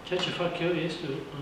ceea ce fac eu este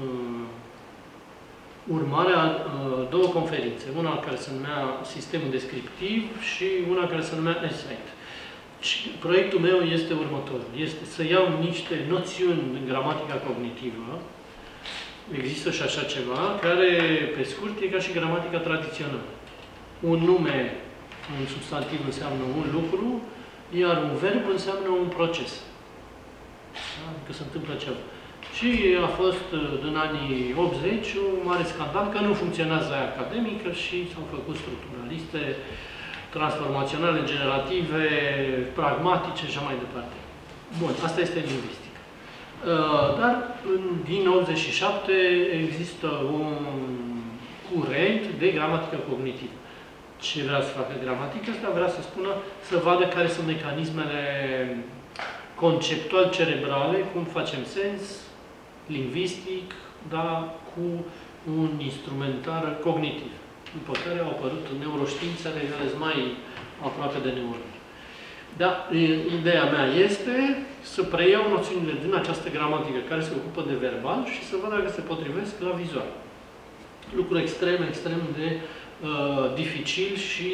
urmarea două conferințe. Una care se numea Sistemul Descriptiv și una care se numea Insight. Și proiectul meu este următorul. Este să iau niște noțiuni în gramatica cognitivă, există și așa ceva, care, pe scurt, e ca și gramatica tradițională. Un nume, un substantiv înseamnă un lucru, iar un verb înseamnă un proces. Adică se întâmplă ceva. Și a fost, în anii 80, un mare scandal că nu funcționează aia academică și s-au făcut structuraliste, transformaționale, generative, pragmatice și așa mai departe. Bun, asta este lingvistică. Dar din 87 există un curent de gramatică cognitivă. Ce vrea să facă gramatica asta? Vrea să spună, să vadă care sunt mecanismele conceptual cerebrale, cum facem sens, lingvistic, dar cu un instrumentar cognitiv. După care au apărut neuroștiințele, care sunt mai aproape de neuroni. Dar ideea mea este să preiau noțiunile din această gramatică care se ocupă de verbal și să văd dacă se potrivesc la vizual. Lucru extrem, extrem de dificil și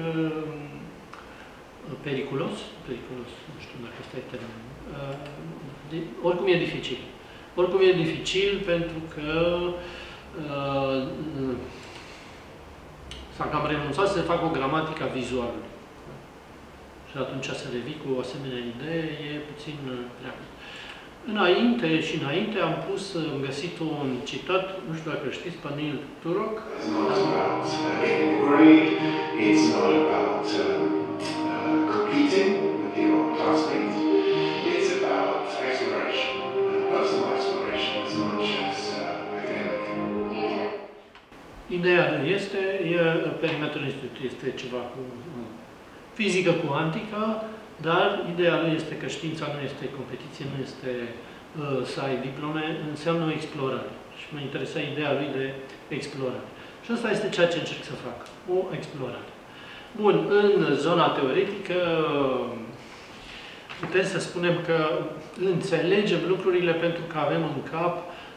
periculos. Periculos, nu știu dacă ăsta e termenul. Oricum e dificil. Oricum e dificil pentru că s-a cam renunțat să se facă o gramatică a vizualului. Și atunci să revii cu o asemenea idee e puțin prea. Înainte și înainte am găsit un citat, nu știu dacă știți, pe Neil Turok. It's not about competing with your classmates. It's about exploration. Personal exploration as much as academic. Ideea este, perimetrul institutului este ceva cu fizică cuantică, dar ideea lui este că știința nu este competiție, nu este să ai diplome, înseamnă o explorare. Și mă interesa ideea lui de explorare. Și asta este ceea ce încerc să fac, o explorare. Bun, în zona teoretică putem să spunem că înțelegem lucrurile pentru că avem în cap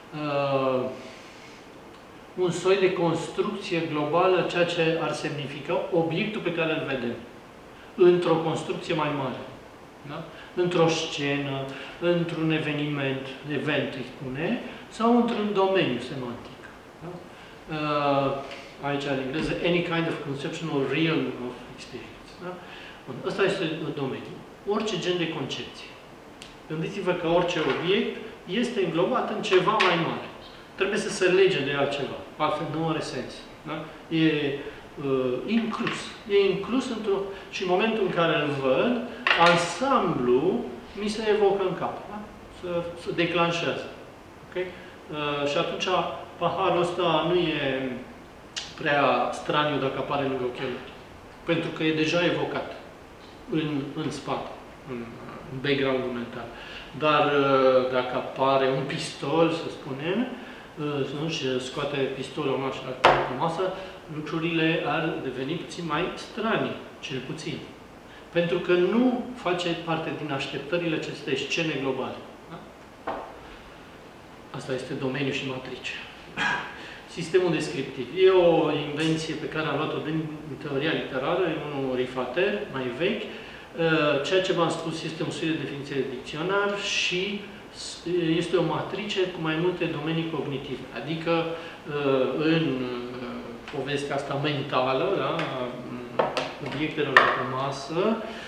un soi de construcție globală, ceea ce ar semnifica obiectul pe care îl vedem într-o construcție mai mare. Da? Într-o scenă, într-un event, îi spune, sau într-un domeniu semantic. Da? Aici, în engleză, any kind of conceptual realm of experience. Da? Bun, ăsta este domeniul. Orice gen de concepție. Gândiți-vă că orice obiect este înglobat în ceva mai mare. Trebuie să se lege de altceva. Altfel nu are sens. Da? E inclus. E inclus și în momentul în care îl văd, ansamblu mi se evocă în cap. Da? Se declanșează. Okay? Și atunci paharul ăsta nu e prea straniu dacă apare lângă ochelari. Pentru că e deja evocat în spate, în background-ul mental. Dar dacă apare un pistol, să spunem, și scoate pistolul așa pe masă, lucrurile ar deveni puțin mai stranii, cel puțin. Pentru că nu face parte din așteptările acestei scene globale. Da? Asta este domeniul și matrice. Sistemul descriptiv. E o invenție pe care am luat-o din teoria literară, e unul rifater, mai vechi. Ceea ce v-am spus este un soi de definiție de dicționar și este o matrice cu mai multe domenii cognitive. Adică în povestea asta mentală, da, obiectelor de pe masă,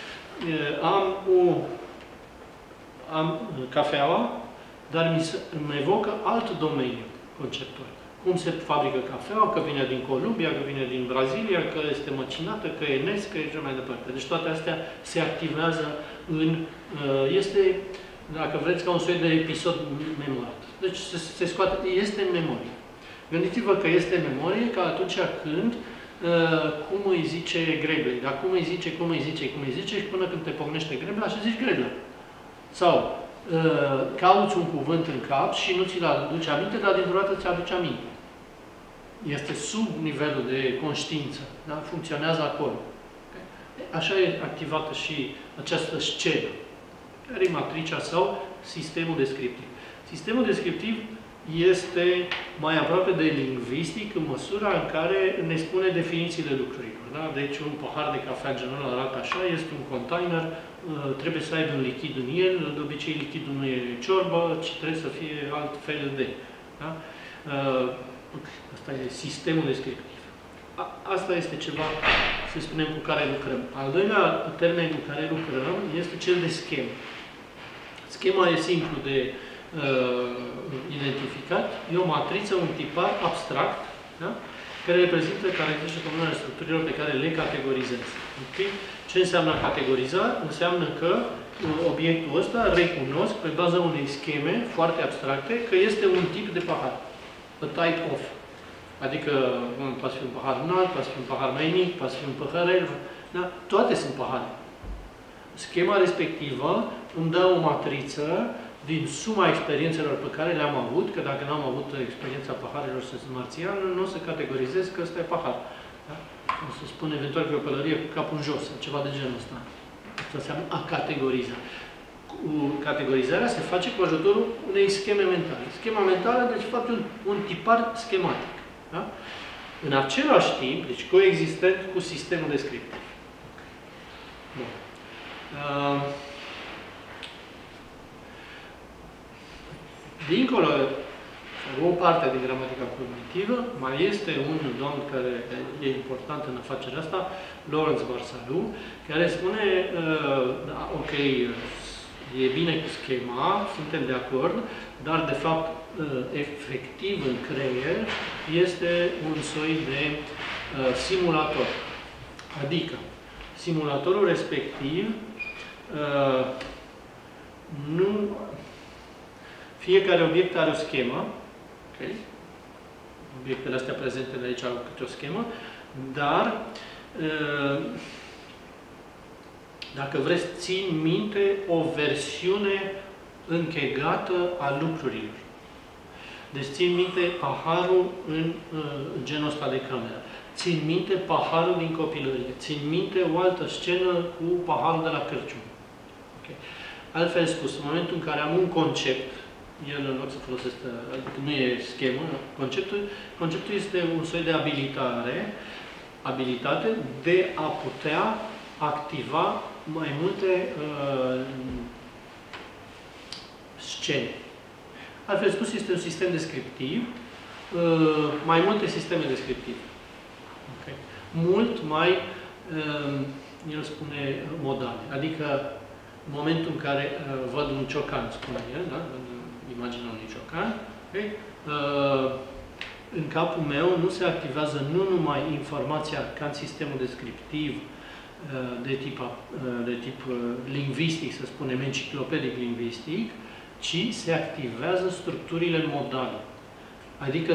am cafeaua, dar îmi evocă alt domeniu conceptual. Cum se fabrică cafeaua, că vine din Columbia, că vine din Brazilia, că este măcinată, că e nescă, și așa mai departe. Deci toate astea se activează este, dacă vreți, ca un soi de episod memorat. Deci se scoate, este în memorie. Gândiți-vă că este în memorie ca atunci când cum îi zice greblei, dar cum îi zice și până când te pocnește grebla și zici greblă. Sau cauți un cuvânt în cap și nu ți-l aduce aminte, dar dintr-o dată ți-aduce aminte. Este sub nivelul de conștiință. Da? Funcționează acolo. Okay? Așa e activată și această scenă. Care e matricea sau sistemul descriptiv. Sistemul descriptiv este mai aproape de lingvistic în măsura în care ne spune definițiile lucrurilor. Da? Deci un pahar de cafea genul arată așa, este un container, trebuie să aibă un lichid în el, de obicei lichidul nu e ciorbă, ci trebuie să fie alt fel de. Da? Asta e sistemul descriptiv. Asta este ceva, să spunem, cu care lucrăm. Al doilea termen cu care lucrăm este cel de schemă. Schema e simplu de identificat. E o matriță, un tipar abstract, da? Care reprezintă caracteristicile comune ale structurilor pe care le categorizez. Okay? Ce înseamnă a categoriza? Înseamnă că obiectul ăsta recunosc pe baza unei scheme foarte abstracte că este un tip de pahar. A type of. Adică poate fi un pahar înalt, poate fi un pahar mai mic, poate fi un păhărel. Da? Toate sunt pahare. Schema respectivă îmi dă o matriță din suma experiențelor pe care le-am avut, că dacă n-am avut experiența paharelor să sunt marțian, nu o să categorizez că ăsta e pahar. Da? O să spun eventual că e o pălărie cu capul în jos, ceva de genul ăsta. Asta înseamnă a categoriza. Categorizarea se face cu ajutorul unei scheme mentale. Schema mentală, deci, fapt, un tipar schematic. Da? În același timp, deci coexistent cu sistemul descriptiv. Bun. Dincolo, o parte din gramatica cognitivă, mai este un domn care e important în afacerea asta, Lawrence Barsalou, care spune, da, ok, e bine cu schema, suntem de acord, dar de fapt, efectiv în creier, este un soi de simulator. Adică, simulatorul respectiv nu... Fiecare obiect are o schemă. Okay? Obiectele astea prezente de aici au câte o schemă, dar dacă vreți, țin minte o versiune închegată a lucrurilor. Deci țin minte paharul în genul ăsta de cameră. Țin minte paharul din copilărie. Țin minte o altă scenă cu paharul de la Crăciun. Okay? Altfel spus, în momentul în care am un concept, el, în loc să folosesc, adică nu e schemă, conceptul este un soi de abilitate de a putea activa mai multe scene. Altfel spus, este un sistem descriptiv, mai multe sisteme descriptive. Okay. Mult mai, el spune, modale. Adică, în momentul în care văd un ciocan, spune el, da? Imaginea unui ciocan, okay? În capul meu nu se activează nu numai informația ca în sistemul descriptiv de tip lingvistic, să spunem, enciclopedic lingvistic, ci se activează structurile modale. Adică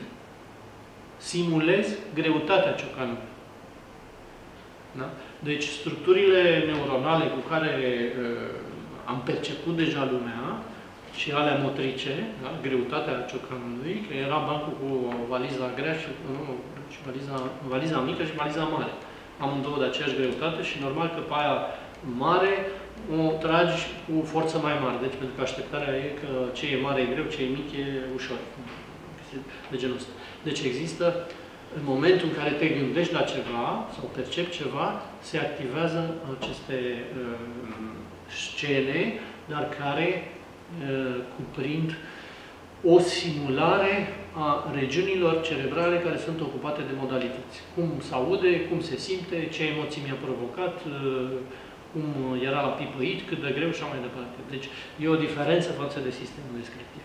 simulez greutatea ciocanului. Da? Deci structurile neuronale cu care am perceput deja lumea și alea motrice, da? Greutatea ciocanului, că era bancul cu valiza grea și valiza mică și valiza mare. Amândouă de aceeași greutate și normal că pe aia mare o tragi cu forță mai mare. Deci pentru că așteptarea e că ce e mare e greu, ce e mic e ușor. De genul ăsta. Deci există, în momentul în care te gândești la ceva sau percepi ceva, se activează aceste scene, dar care cuprind o simulare a regiunilor cerebrale care sunt ocupate de modalități. Cum se aude, cum se simte, ce emoții mi-a provocat, cum era la pipăit, cât de greu și așa mai departe. Deci e o diferență față de sistemul descriptiv.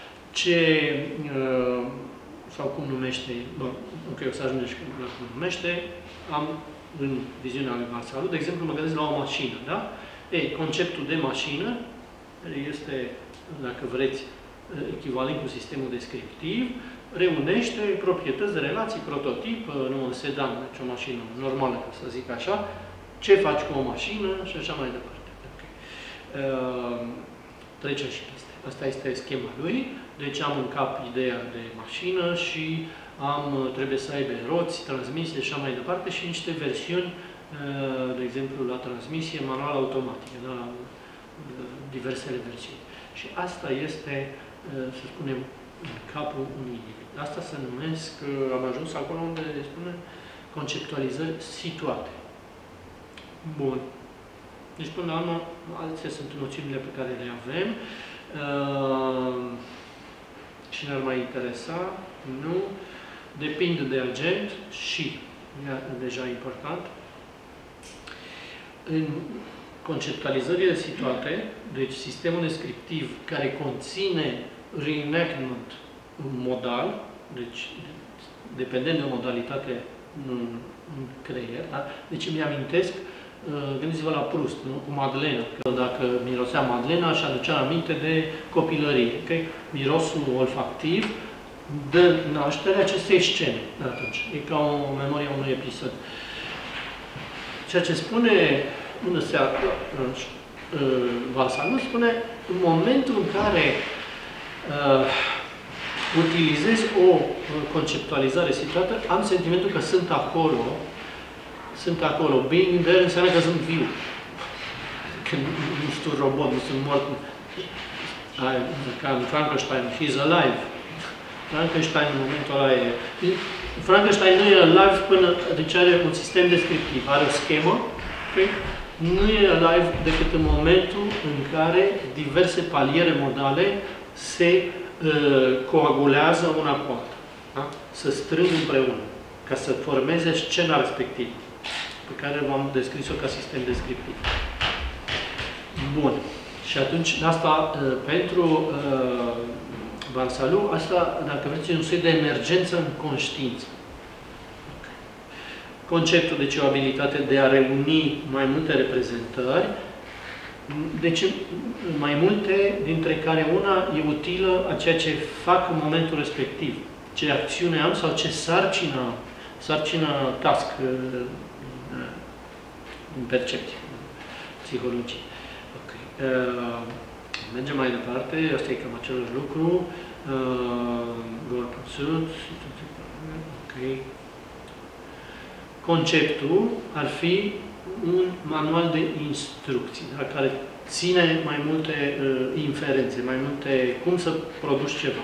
Sau cum numește, bun, ok, o să ajungem și la cum numește, am în viziunea lui Barsalou, de exemplu, mă gândesc la o mașină, da? Ei, conceptul de mașină este, dacă vreți, echivalent cu sistemul descriptiv, reunește proprietăți, relații, prototip, nu un sedan, deci o mașină normală, ca să zic așa, ce faci cu o mașină și așa mai departe. Okay. Trecem și peste. Asta este schema lui. Deci am în cap ideea de mașină și trebuie să aibă roți, transmisie și așa mai departe și niște versiuni, de exemplu, la transmisie, manual automatică, da? Diversele versiuni. Și asta este să spunem, în capul unui individ. Asta se numesc, am ajuns acolo unde spune conceptualizări situate. Bun. Deci, până la urmă, alții sunt noțiunile pe care le avem. Cine ar mai interesa? Nu. Depinde de agent și, deja important, în conceptualizările situate, deci sistemul descriptiv care conține reenactment modal, deci dependent de o modalitate în creier, da? Deci îmi amintesc, gândiți-vă la Proust, nu? Cu Madlena, că dacă mirosea Madlena, și aducea aminte de copilărie. Okay? Mirosul olfactiv dă naștere acestei scene de atunci. E ca o memorie a unui episod. Ceea ce spune unde se află Valsalus, spune în momentul în care utilizez o conceptualizare situată, am sentimentul că sunt acolo. Sunt acolo. Being there înseamnă că sunt viu. Că nu sunt un robot, nu sunt mort. Ca în Frankenstein, he's alive. Frankenstein în momentul ăla e... Frankenstein nu e alive până... Deci are un sistem descriptiv, are o schemă. Okay? Nu e alive decât în momentul în care diverse paliere modale se coagulează una cu alta. Da? Să strâng împreună, ca să formeze scena respectivă, pe care v-am descris-o ca sistem descriptiv. Bun. Și atunci, asta, pentru Valsalus, asta, dacă vreți, e un soi de emergență în conștiință. Conceptul, deci, o abilitate de a reuni mai multe reprezentări, deci mai multe, dintre care una e utilă a ceea ce fac în momentul respectiv. Ce acțiune am sau ce sarcină task în percepție, psihologie. Okay. Mergem mai departe, asta e cam același lucru. Goal pursuit. Okay. Conceptul ar fi un manual de instrucții, da, care ține mai multe inferențe, mai multe cum să produci ceva.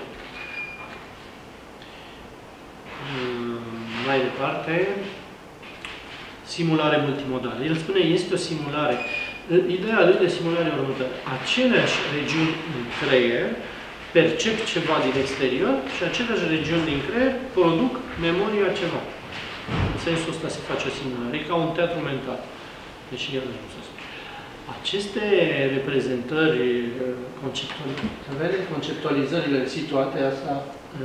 Mai departe, simulare multimodală. El spune, este o simulare. Ideea lui de simulare e următoare. Aceleași regiuni în creier percep ceva din exterior și aceleași regiuni din creier produc memoria ceva. În sensul ăsta se face o simulare. E ca un teatru mental. Deși el nu să spune. Aceste reprezentări conceptualizările situate, asta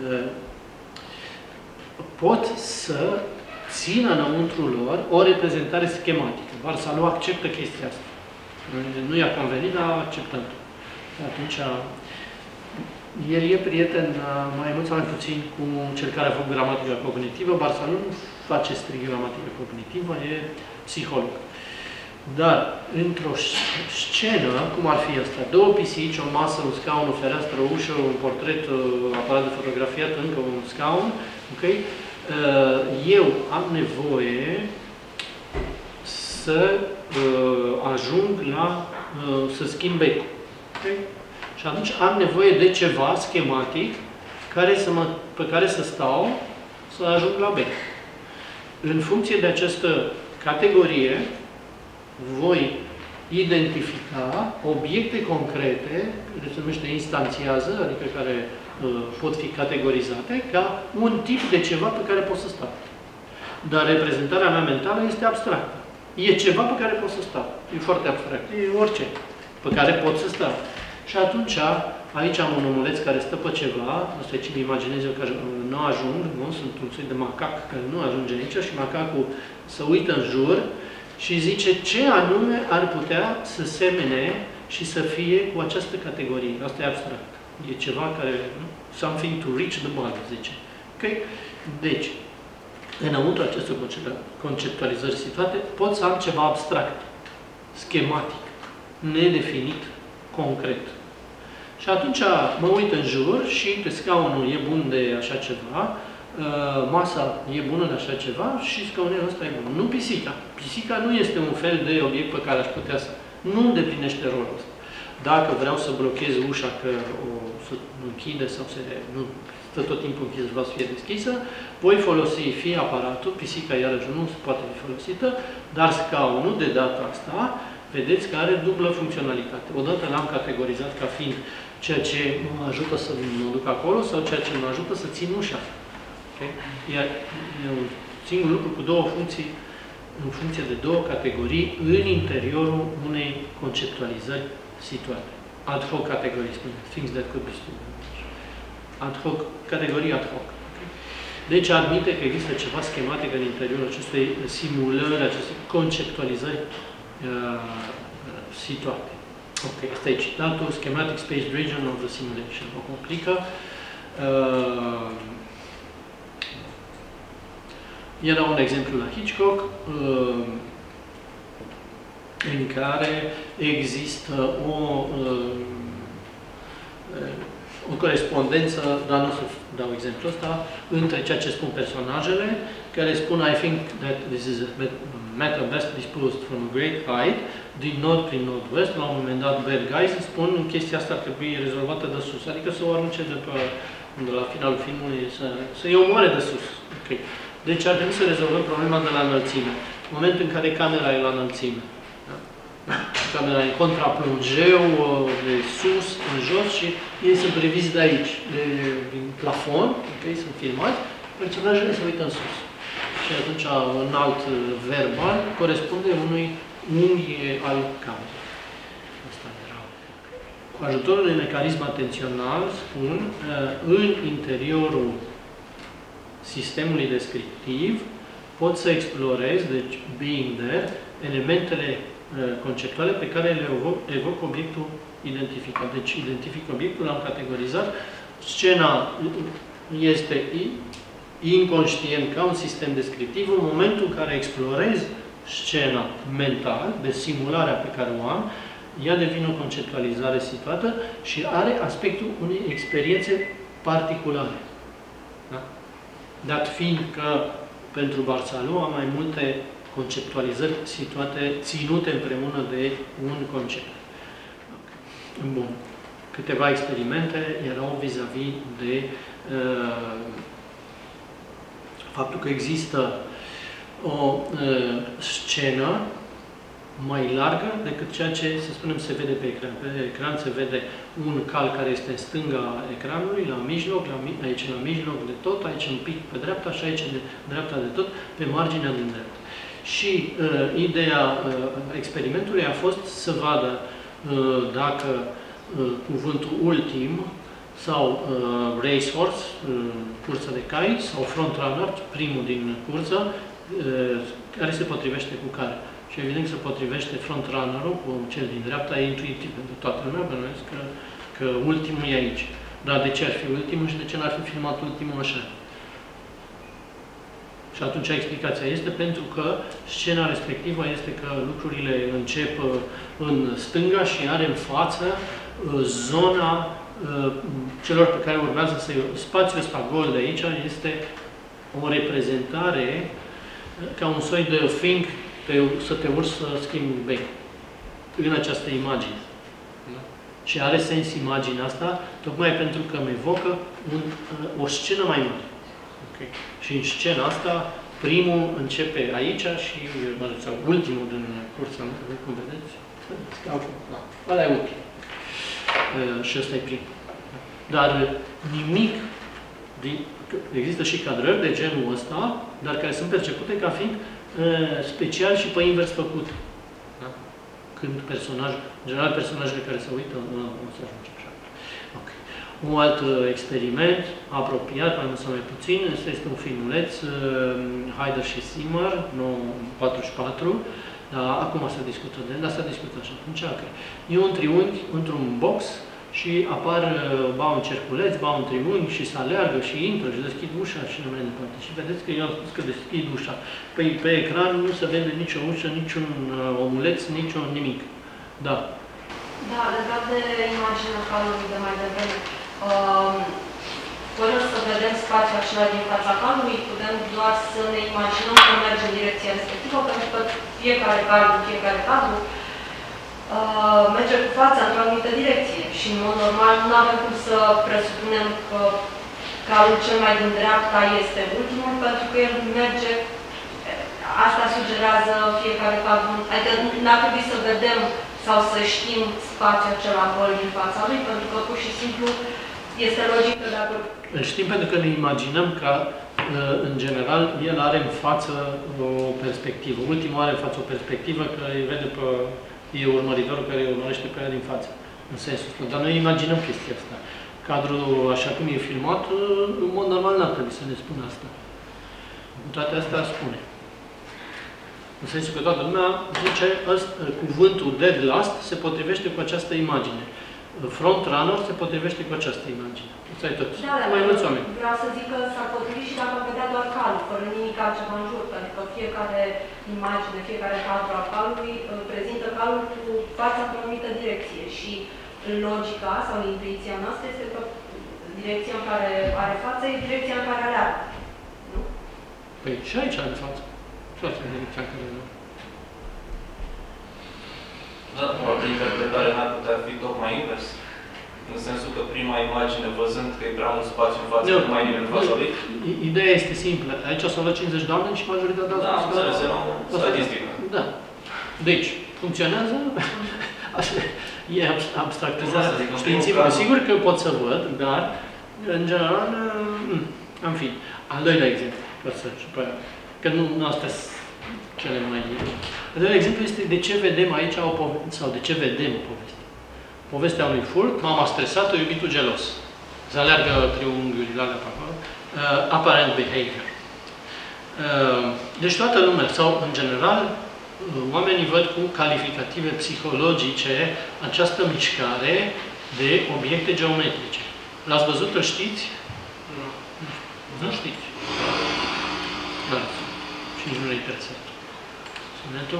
pot să țină înăuntru lor o reprezentare schematică. Valsalus acceptă chestia asta. Nu i-a convenit, dar a acceptat-o. Atunci, el e prieten mai mult sau mai puțin cu cel care a făcut gramatica cognitivă. Valsalus nu face strict gramatică cognitivă, e psiholog. Dar, într-o scenă, cum ar fi asta, două pisici, o masă, un scaun, o fereastră, o ușă, un portret, aparat de fotografiat, încă un scaun, okay? Eu am nevoie să ajung la să schimb becul. Okay? Și atunci am nevoie de ceva schematic pe care să stau să ajung la bec. În funcție de această categorie, voi identifica obiecte concrete, care se numește instanțiază, adică care pot fi categorizate, ca un tip de ceva pe care pot să stau. Dar reprezentarea mea mentală este abstractă. E ceva pe care pot să stau. E foarte abstract. E orice pe care pot să stau. Și atunci, aici am un omuleț care stă pe ceva, asta e ce-mi imaginez eu, că nu ajung, nu? Sunt un soi de macac care nu ajunge aici și macacul se uită în jur și zice ce anume ar putea să semene și să fie cu această categorie. Asta e abstract. E ceva care... Something to reach the body, zice. Okay? Deci, înăuntru acestor conceptualizări situate, pot să am ceva abstract, schematic, nedefinit, concret. Și atunci mă uit în jur și uite, scaunul e bun de așa ceva, masa e bună de așa ceva și scaunul ăsta e bun. Nu pisica. Pisica nu este un fel de obiect pe care aș putea să... Nu îndeplinește rolul ăsta. Dacă vreau să blochez ușa că o să închide sau nu stă tot timpul închisă, vreau să fie deschisă, voi folosi fie aparatul, pisica iarăși nu poate fi folosită, dar scaunul de data asta, vedeți că are dublă funcționalitate. Odată l-am categorizat ca fiind ceea ce mă ajută să mă duc acolo sau ceea ce mă ajută să țin ușa. Okay? Iar e un singur lucru cu două funcții, în funcție de două categorii, în interiorul unei conceptualizări situate. Ad hoc categorii, spune. Things that could be stored. Ad hoc, categorii ad hoc. Okay? Deci admite că există ceva schematic în interiorul acestei simulări, acestei conceptualizări situate. Ok, asta e citatul, Schematic Space Region of the Simulation. O complică. Era un exemplu la Hitchcock în care există o corespondență, dar nu o să dau exemplul ăsta, între ceea ce spun personajele, care spun I think that this is a matter best disposed from a great height, din nord prin nord-vest, la un moment dat bad guys îmi spun chestia asta ar trebui rezolvată de sus, adică să o arunce de pe, la finalul filmului, să-i omoare de sus. Okay. Deci ar trebui să rezolvăm problema de la înălțime. În momentul în care camera e la înălțime. Da? Camera e în contraplongeu, de sus, în jos și ei sunt priviți de aici, din plafon, okay? Sunt filmați, personajele se uită în sus. Și atunci un alt verbal corespunde unui unghi al camerei. Asta era. Cu ajutorul unui mecanism atențional, spun, în interiorul sistemului descriptiv pot să explorez, deci being there, elementele conceptuale pe care le evoc obiectul identificat. Deci identific obiectul, l-am categorizat, scena este inconștient ca un sistem descriptiv în momentul în care explorez scena mental, de simularea pe care o am, ea devine o conceptualizare situată și are aspectul unei experiențe particulare. Da? Dat fiind că pentru Barțalu am mai multe conceptualizări situate, ținute împreună de un concept. Bun. Câteva experimente erau vis-a-vis de faptul că există o scenă mai largă decât ceea ce, să spunem, se vede pe ecran. Pe ecran se vede un cal care este în stânga ecranului, la mijloc, aici la mijloc de tot, aici un pic pe dreapta și aici de dreapta de tot, pe marginea din dreapta. Și ideea experimentului a fost să vadă dacă cuvântul ultim sau racehorse, cursă de cai, sau frontrunner, primul din cursă, care se potrivește cu care. Și evident se potrivește frontrunner-ul cu cel din dreapta, e intuitiv pentru toată lumea, bănuiesc că ultimul e aici. Dar de ce ar fi ultimul și de ce n-ar fi filmat ultimul așa? Și atunci explicația este pentru că scena respectivă este că lucrurile încep în stânga și are în față zona celor pe care urmează să... Spațiul ăsta gol de aici este o reprezentare ca un soi de think, să te urci să schimbi bine în această imagine. Da? Și are sens imaginea asta, tocmai pentru că îmi evocă o scenă mai mare. Okay. Și în scena asta, primul începe aici și, sau ultimul din cursa, cum vedeți? Ăla e ultimul. Și ăsta e primul. Dar nimic, există și cadrări de genul ăsta, dar care sunt percepute ca fiind special și pe invers făcut. Da? Când în general personajele care se uită, o să ajunge așa. Okay. Un alt experiment apropiat, mai mult sau mai puțin, este un filmuleț, Haider și Zimmer, 1944, dar acum se discută de el, dar se discută așa atunci. Okay. E un triunghi într-un box și apar, ba un cerculeț, ba un triunghi și se aleargă și intră și deschid ușa și nu mai departe. Și vedeți că eu am spus că deschid ușa. Păi pe ecran nu se vede nicio ușă, niciun omuleț, niciun nimic. Da. Da, legat de imaginea calului de mai devreme, fără să vedem spațiul acela din fața calului, putem doar să ne imaginăm că merge în direcția respectivă, pentru că fiecare cal, fiecare cadru merge cu fața într-o anumită direcție și, în mod normal, nu avem cum să presupunem că calul cel mai din dreapta este ultimul, pentru că el merge, asta sugerează fiecare cal, adică n-ar trebui să vedem sau să știm spațiul acela gol din fața lui, pentru că, pur și simplu, este logic că dacă... Îl știm pentru că ne imaginăm că, în general, el are în față o perspectivă. Ultimul are în față o perspectivă care îi vede pe... E urmăritorul care îi urmărește pe ea din față. În sensul ăsta. Dar noi imaginăm chestia asta. Cadrul, așa cum e filmat, în mod normal n-ar trebui să ne spună asta. Toate astea spune. În sensul că toată lumea zice cuvântul dead last se potrivește cu această imagine. Front runner se potrivește cu această imagine. Asta e tot. Da, mai mulți oameni. Vreau să zic că s-ar potrivi și dacă am vedea doar calul, fără nimic altceva în jur, pentru că fiecare imagine, fiecare cadru al calului prezintă calul cu fața într-o anumită direcție și logica sau intuiția noastră este că direcția în care are față e direcția în care are arc. Nu? Păi și aici are față. Și asta e direcția în care are arc. Da, probabil interpretarea n-ar putea fi tocmai invers. În sensul că prima imagine, văzând că e prea mult spațiu în față, nu mai nimeni în fața lui. Ideea este simplă. Aici s-au luat 50 de oameni și majoritatea da, înțeles, era o statistică. Da. Deci, funcționează? E abstractizarea științifică. Sigur că pot să văd, dar, în general, în fin. Al doilea exemplu, că nu astea sunt cele mai... Al doilea exemplu este de ce vedem aici o poveste, sau de ce vedem o poveste. Povestea unui furt, mama stresată, iubitul gelos. Se aleargă triunghiurile alea pe acolo. Apparent behavior. Deci toată lumea, sau în general, oamenii văd cu calificative psihologice această mișcare de obiecte geometrice. L-ați văzut? Îl știți? Nu. Nu știți. Da. Și nici nu ne interesează. Sunetul?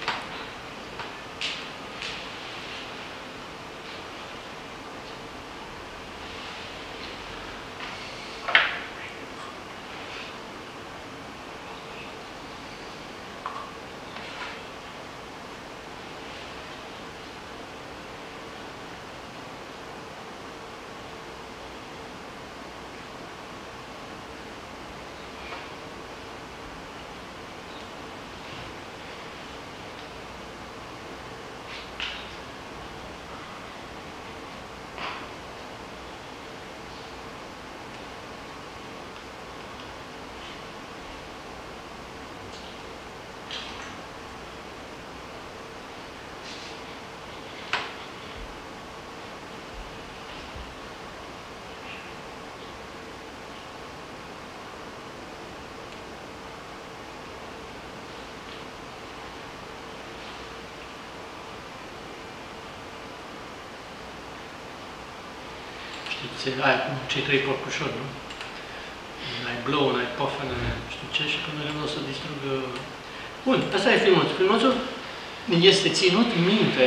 Aia cu cei trei porcușori, nu? N-ai blow, n-ai puffin, nu știu ce, și până când o să distrugă... Bun, asta e filmuțul. Filmuțul este ținut minte.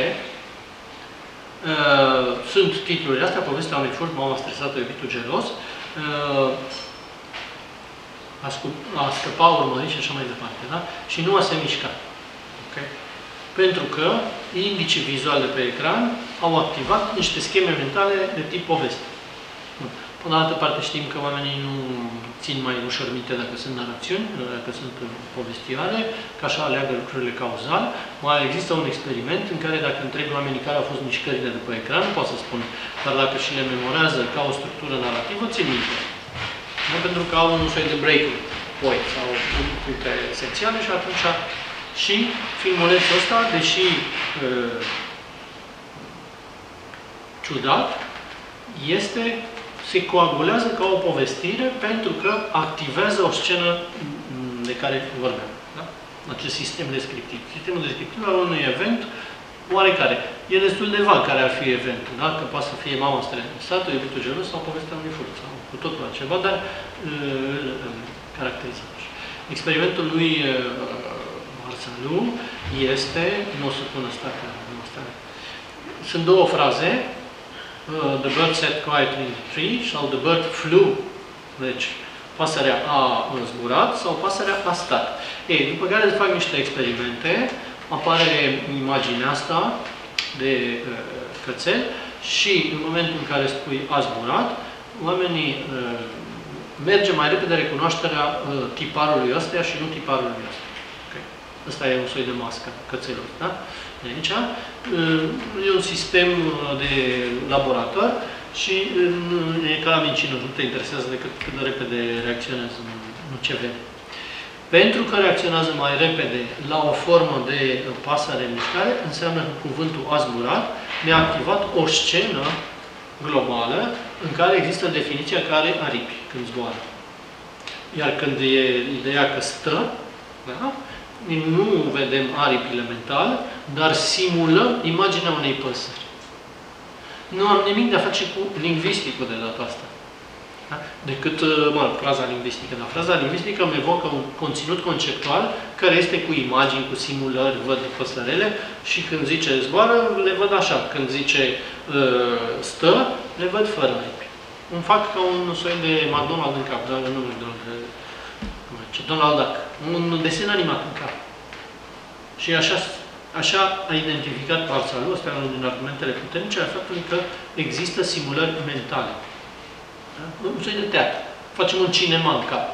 Sunt titlurile astea, povestea unui furt, mama stresată, iubitul gelos, a scăpa, urmărit și așa mai departe, da? Și nu a se mișca. Okay? Pentru că indicii vizuale pe ecran au activat niște scheme mentale de tip poveste. Pe de altă parte știm că oamenii nu țin mai ușor minte dacă sunt narațiuni, dacă sunt povestioare, că așa aleagă lucrurile cauzal. Mai există un experiment în care dacă întreb oamenii care au fost mișcările de pe ecran, pot să spun, dar dacă și le memorează ca o structură narrativă, țin minte. Da? Pentru că au un soi de break-uri, sau lucruri esențiale și atunci și filmulețul ăsta, deși ciudat, se coagulează ca o povestire pentru că activează o scenă de care vorbeam. Da? Acest sistem descriptiv. Sistemul descriptiv al unui event oarecare. E destul de vag care ar fi eventul. Da? Că poate să fie mama stresată, iubitul gelos sau povestea unui furt sau cu totul altceva, dar caracterizat. Experimentul lui Marsalu este, nu o să pun asta că nu asta. Sunt două fraze. The bird sat quietly in the tree sau the bird flew. Deci, pasărea a zburat sau pasărea a stat. Ei, după care se fac niște experimente, apare imaginea asta, de cățel și în momentul în care spui a zburat, oamenii merge mai repede recunoașterea tiparului ăsta și nu tiparului ăsta. Okay. Ăsta e un soi de mască, cățelul. Da? De aici e un sistem de laborator și e ca la mincină, nu te interesează decât cât de repede reacționează, nu ce vede. Pentru că reacționează mai repede la o formă de pasăre în mișcare, înseamnă că cuvântul a zburat mi-a activat o scenă globală în care există definiția care aripi când zboară. Iar când e ideea că stă, da? Nu vedem aripi elementale, dar simulăm imaginea unei păsări. Nu am nimic de a face cu lingvisticul de data asta. Da? Decât, fraza lingvistică. Dar fraza lingvistică îmi evocă un conținut conceptual care este cu imagini, cu simulări, văd păsărele și când zice zboară, le văd așa. Când zice stă, le văd fără aripi. Îmi fac ca un soi de McDonald în cap, dar nu Donald Duck. Un desen animat în cap. Și așa a identificat Parțalu, ăsta e unul din argumentele puternice, a faptului că există simulări mentale. Da? Un soi de teatru. Facem un cinema în cap.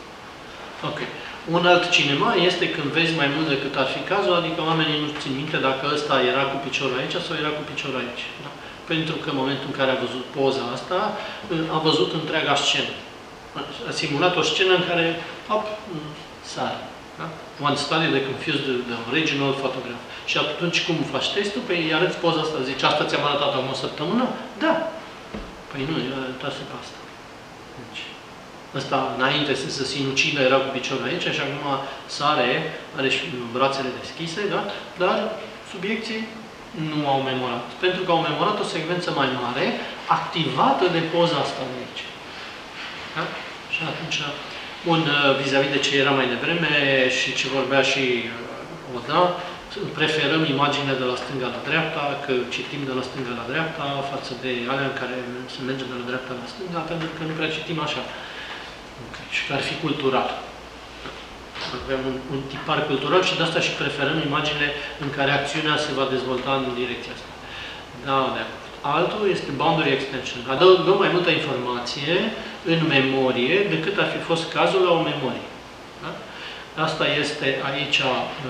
Ok. Un alt cinema este când vezi mai mult decât ar fi cazul, adică oamenii nu țin minte dacă ăsta era cu piciorul aici sau era cu piciorul aici. Da? Pentru că în momentul în care a văzut poza asta, a văzut întreaga scenă. A simulat o scenă în care, hop, sare. Da? One study they confused the original photograph. Și atunci cum faci testul? Păi îi arăți poza asta, zici, asta ți-am arătat acum o săptămână? Da. Păi nu, eu arătase pe asta. Deci, ăsta înainte să se sinucidă era cu piciorul aici și acum sare, are și brațele deschise, da? Dar subiecții nu au memorat. Pentru că au memorat o secvență mai mare, activată de poza asta de aici. Da? Și atunci, bun, vis-a-vis de ce era mai devreme și ce vorbea și Oda, preferăm imaginea de la stânga la dreapta, că citim de la stânga la dreapta, față de alea în care se merge de la dreapta la stânga, pentru că nu prea citim așa. Și că ar fi cultural. Avem un tipar cultural și de asta și preferăm imaginile în care acțiunea se va dezvolta în direcția asta. Da, de acord. Altul este boundary extension. Adăugăm mai multă informație în memorie decât ar fi fost cazul la o memorie. Da? Asta este aici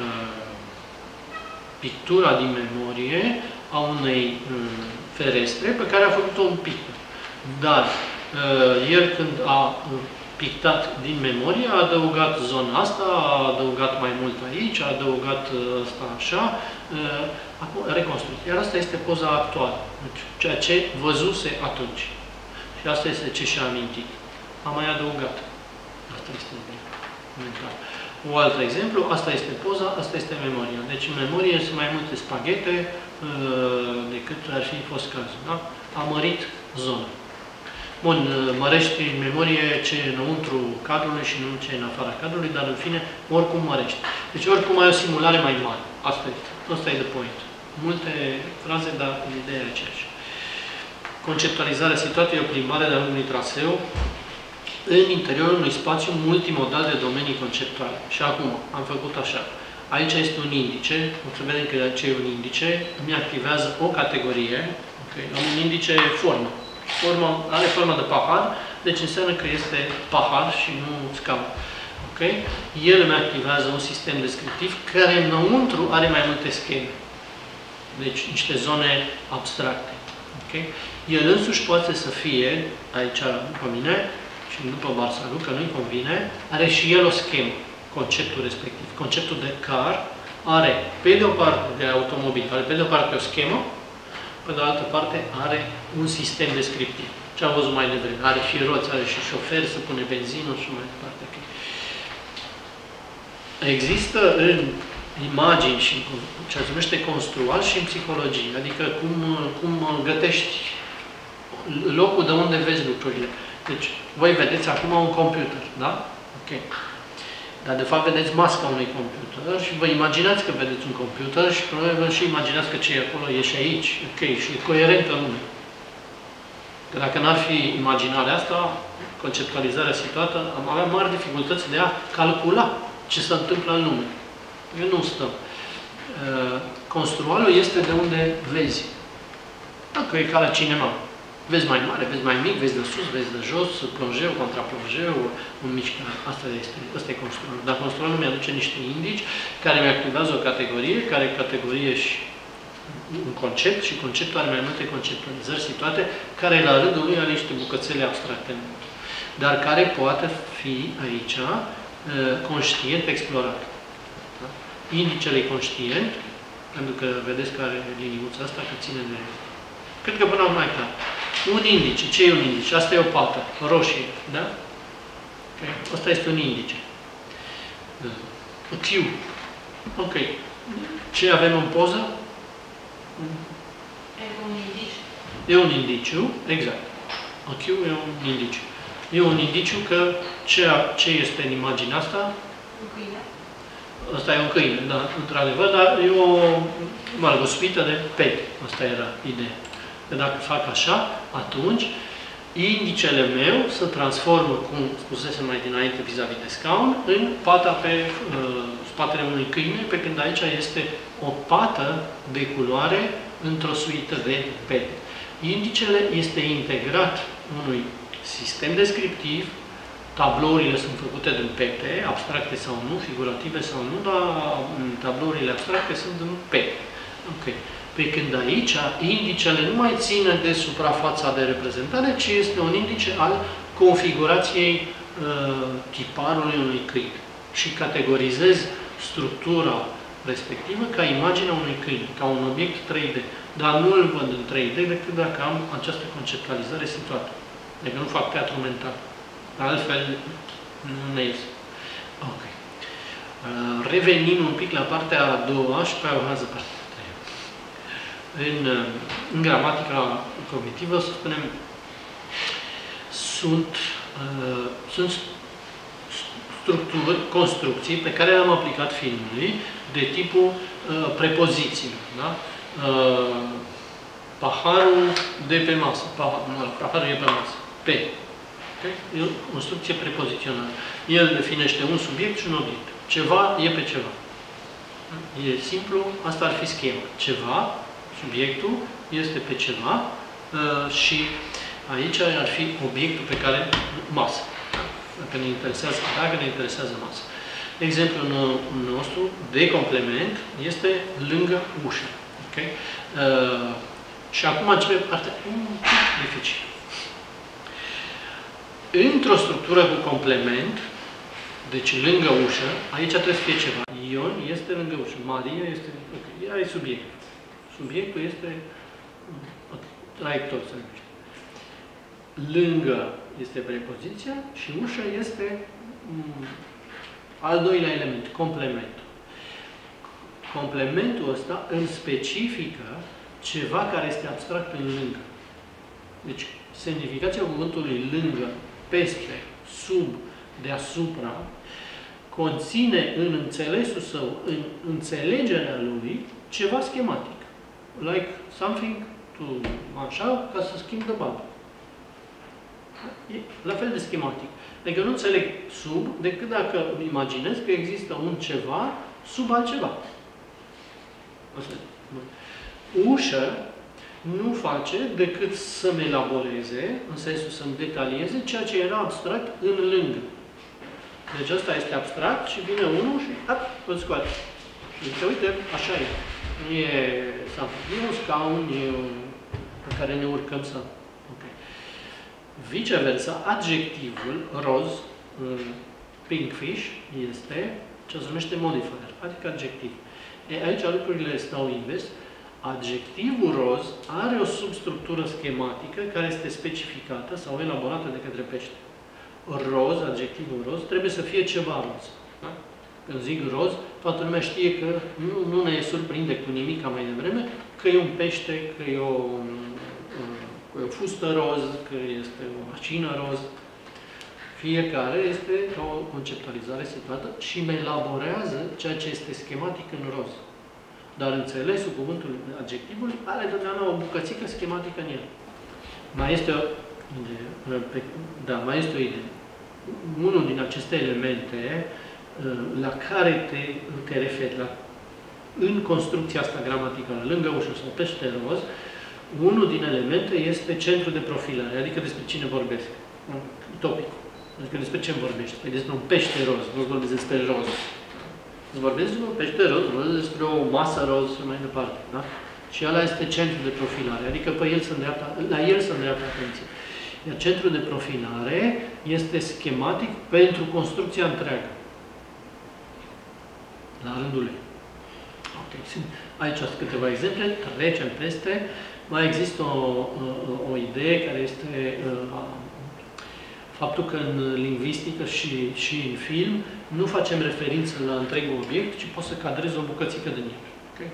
pictura din memorie a unei ferestre pe care a făcut-o un pictor. Dar el când a pictat din memorie, a adăugat zona asta, a adăugat mai mult aici, a adăugat asta așa, acum reconstruit. Iar asta este poza actuală, deci, ceea ce văzuse atunci. Și asta este ce și-a amintit. Am mai adăugat. Asta este mental. Un alt exemplu, asta este poza, asta este memoria. Deci în memorie sunt mai multe spaghete decât ar fi fost cazul. Da? A mărit zona. Bun, mărești în memorie ce e înăuntru cadrului și nu ce e în afara cadrului, dar în fine, oricum mărești. Deci oricum ai o simulare mai mare. Asta e the point. Multe fraze, dar ideea e aceeași. Conceptualizarea situată e o plimbare de-a lungul unui traseu în interiorul unui spațiu multimodal de domenii conceptuale. Și acum, am făcut așa. Aici este un indice. O să vedem că ce e un indice. Îmi activează o categorie. Okay. Am un indice formă. Are forma de pahar, deci înseamnă că este pahar și nu scaun. Okay? El îmi activează un sistem descriptiv care înăuntru are mai multe scheme. Deci niște zone abstracte. Okay? El însuși poate să fie, aici după mine și după Barsalu, că nu-i convine, are și el o schemă, conceptul respectiv. Conceptul de car are, pe de o parte, de automobil, are pe de o parte o schemă, pe de altă parte are un sistem descriptiv. Ce am văzut mai devreme. Are și roți, are și șofer, se pune benzină și mai departe. Există în imagini și ce se numește construal și în psihologie. Adică cum gătești locul de unde vezi lucrurile. Deci, voi vedeți acum un computer, da? Ok. Dar de fapt vedeți masca unui computer și vă imaginați că vedeți un computer și probabil și imaginați că ce e acolo e și aici, ok, și e coerent în lume. Că dacă n-ar fi imaginarea asta, conceptualizarea situată, am avea mari dificultăți de a calcula ce se întâmplă în lume. Eu nu stăm. Construalul este de unde vezi. Dacă e ca la cinema. Vezi mai mare, vezi mai mic, vezi de sus, vezi de jos, plonjeu, contraplonjeu, un mișcare. Asta e construalul. Dar construalul mi-aduce niște indici care mi-activează o categorie, care categorie și un concept și conceptul are mai multe conceptualizări situate, care la rândul lui are niște bucățele abstracte. Dar care poate fi aici conștient explorat. Da? Indicele e conștient, pentru că vedeți că are liniuța asta, că ține de... Cred că până mai clar. Un indice. Ce e un indice? Asta e o pată, roșie, da? Okay. Asta este un indice. Q. Ok. Ce avem în poză? E un indiciu. E un indiciu, exact. Q e un indiciu. E un indiciu că ce este în imaginea asta? Un câine. Asta e un câine, da, într-adevăr, dar e o suită de pete. Asta era ideea. Că dacă fac așa, atunci indicele meu se transformă, cum spusesem mai dinainte vis-a-vis de scaun, în pata pe spatele unui câine, pe când aici este o pată de culoare într-o suită de pete. Indicele este integrat unui sistem descriptiv, tablourile sunt făcute din pete, abstracte sau nu, figurative sau nu, dar tablourile abstracte sunt din pete. Okay. Pe când aici, indicele nu mai ține de suprafața de reprezentare, ci este un indice al configurației tiparului unui câine. Și categorizez structura respectivă ca imaginea unui câine, ca un obiect 3D. Dar nu îl văd în 3D decât dacă am această conceptualizare situată. Deci nu fac teatru mental. Altfel nu ne ies. Ok. Revenim un pic la partea a doua și pe aia urmează partea a treia. În gramatica cognitivă, să spunem, sunt structuri, construcții pe care le-am aplicat filmului de tipul prepoziții. Da? Paharul de pe masă. Paharul e pe masă. Pe. Okay? E o construcție prepozițională. El definește un subiect și un obiect. Ceva e pe ceva. E simplu, asta ar fi schema. Ceva, subiectul, este pe ceva și aici ar fi obiectul pe care... masă. Dacă ne interesează masa. Exemplul nostru de complement este lângă ușă. Okay? Și acum începe partea un pic dificilă. Într-o structură cu complement, deci lângă ușă, aici trebuie să fie ceva. Ion este lângă ușă. Maria este... Okay. Ea e subiectul. Subiectul este traiector, să numește. Lângă este prepoziția și ușa este al doilea element, complementul. Complementul ăsta îmi specifică ceva care este abstract în lângă. Deci, semnificația cuvântului lângă, peste, sub, deasupra, conține în înțelesul său, în înțelegerea lui, ceva schematic. Like something to, așa, ca să schimb de bani. E la fel de schematic. Adică nu înțeleg sub decât dacă îmi imaginez că există un ceva sub altceva. Ușă nu face decât să-mi elaboreze, în sensul să-mi detalieze, ceea ce era abstract în lângă. Deci asta este abstract și vine unul și îl scoate. Și zice, uite, așa e. E un scaun, pe care ne urcăm să... Okay. Viceversa, adjectivul roz, pinkfish, este ce se numește modifier, adică adjectiv. Aici lucrurile stau invers. Adjectivul roz are o substructură schematică care este specificată sau elaborată de către pește. Roz, adjectivul roz, trebuie să fie ceva roz. Da? Când zic roz, toată lumea știe că nu ne surprinde cu nimic ca mai devreme, că e un pește, că e o fustă roz, că este o mașină roz. Fiecare este o conceptualizare situată și îmi elaborează ceea ce este schematic în roz. Dar înțelesul cuvântului adjectivului are totdeauna o bucățică schematică în el. Mai este o idee. Unul din aceste elemente la care te referi, în construcția asta gramaticală, lângă ușă sau peste roz, unul din elemente este centrul de profilare, adică despre cine vorbesc. Topic. Adică despre ce vorbești? Păi despre un pește roz, nu vorbesc despre roz. Îți vorbesc despre un pește roz, vorbesc despre o masă roz și mai departe. Da? Și ăla este centrul de profilare, adică pe el la el se îndreaptă atenție. Iar centrul de profilare este schematic pentru construcția întreagă. La rândul lui. Okay. Aici sunt câteva exemple, trecem peste. Mai există o idee care este faptul că în lingvistică și în film nu facem referință la întregul obiect, ci poți să cadrezi o bucățică din el. Okay?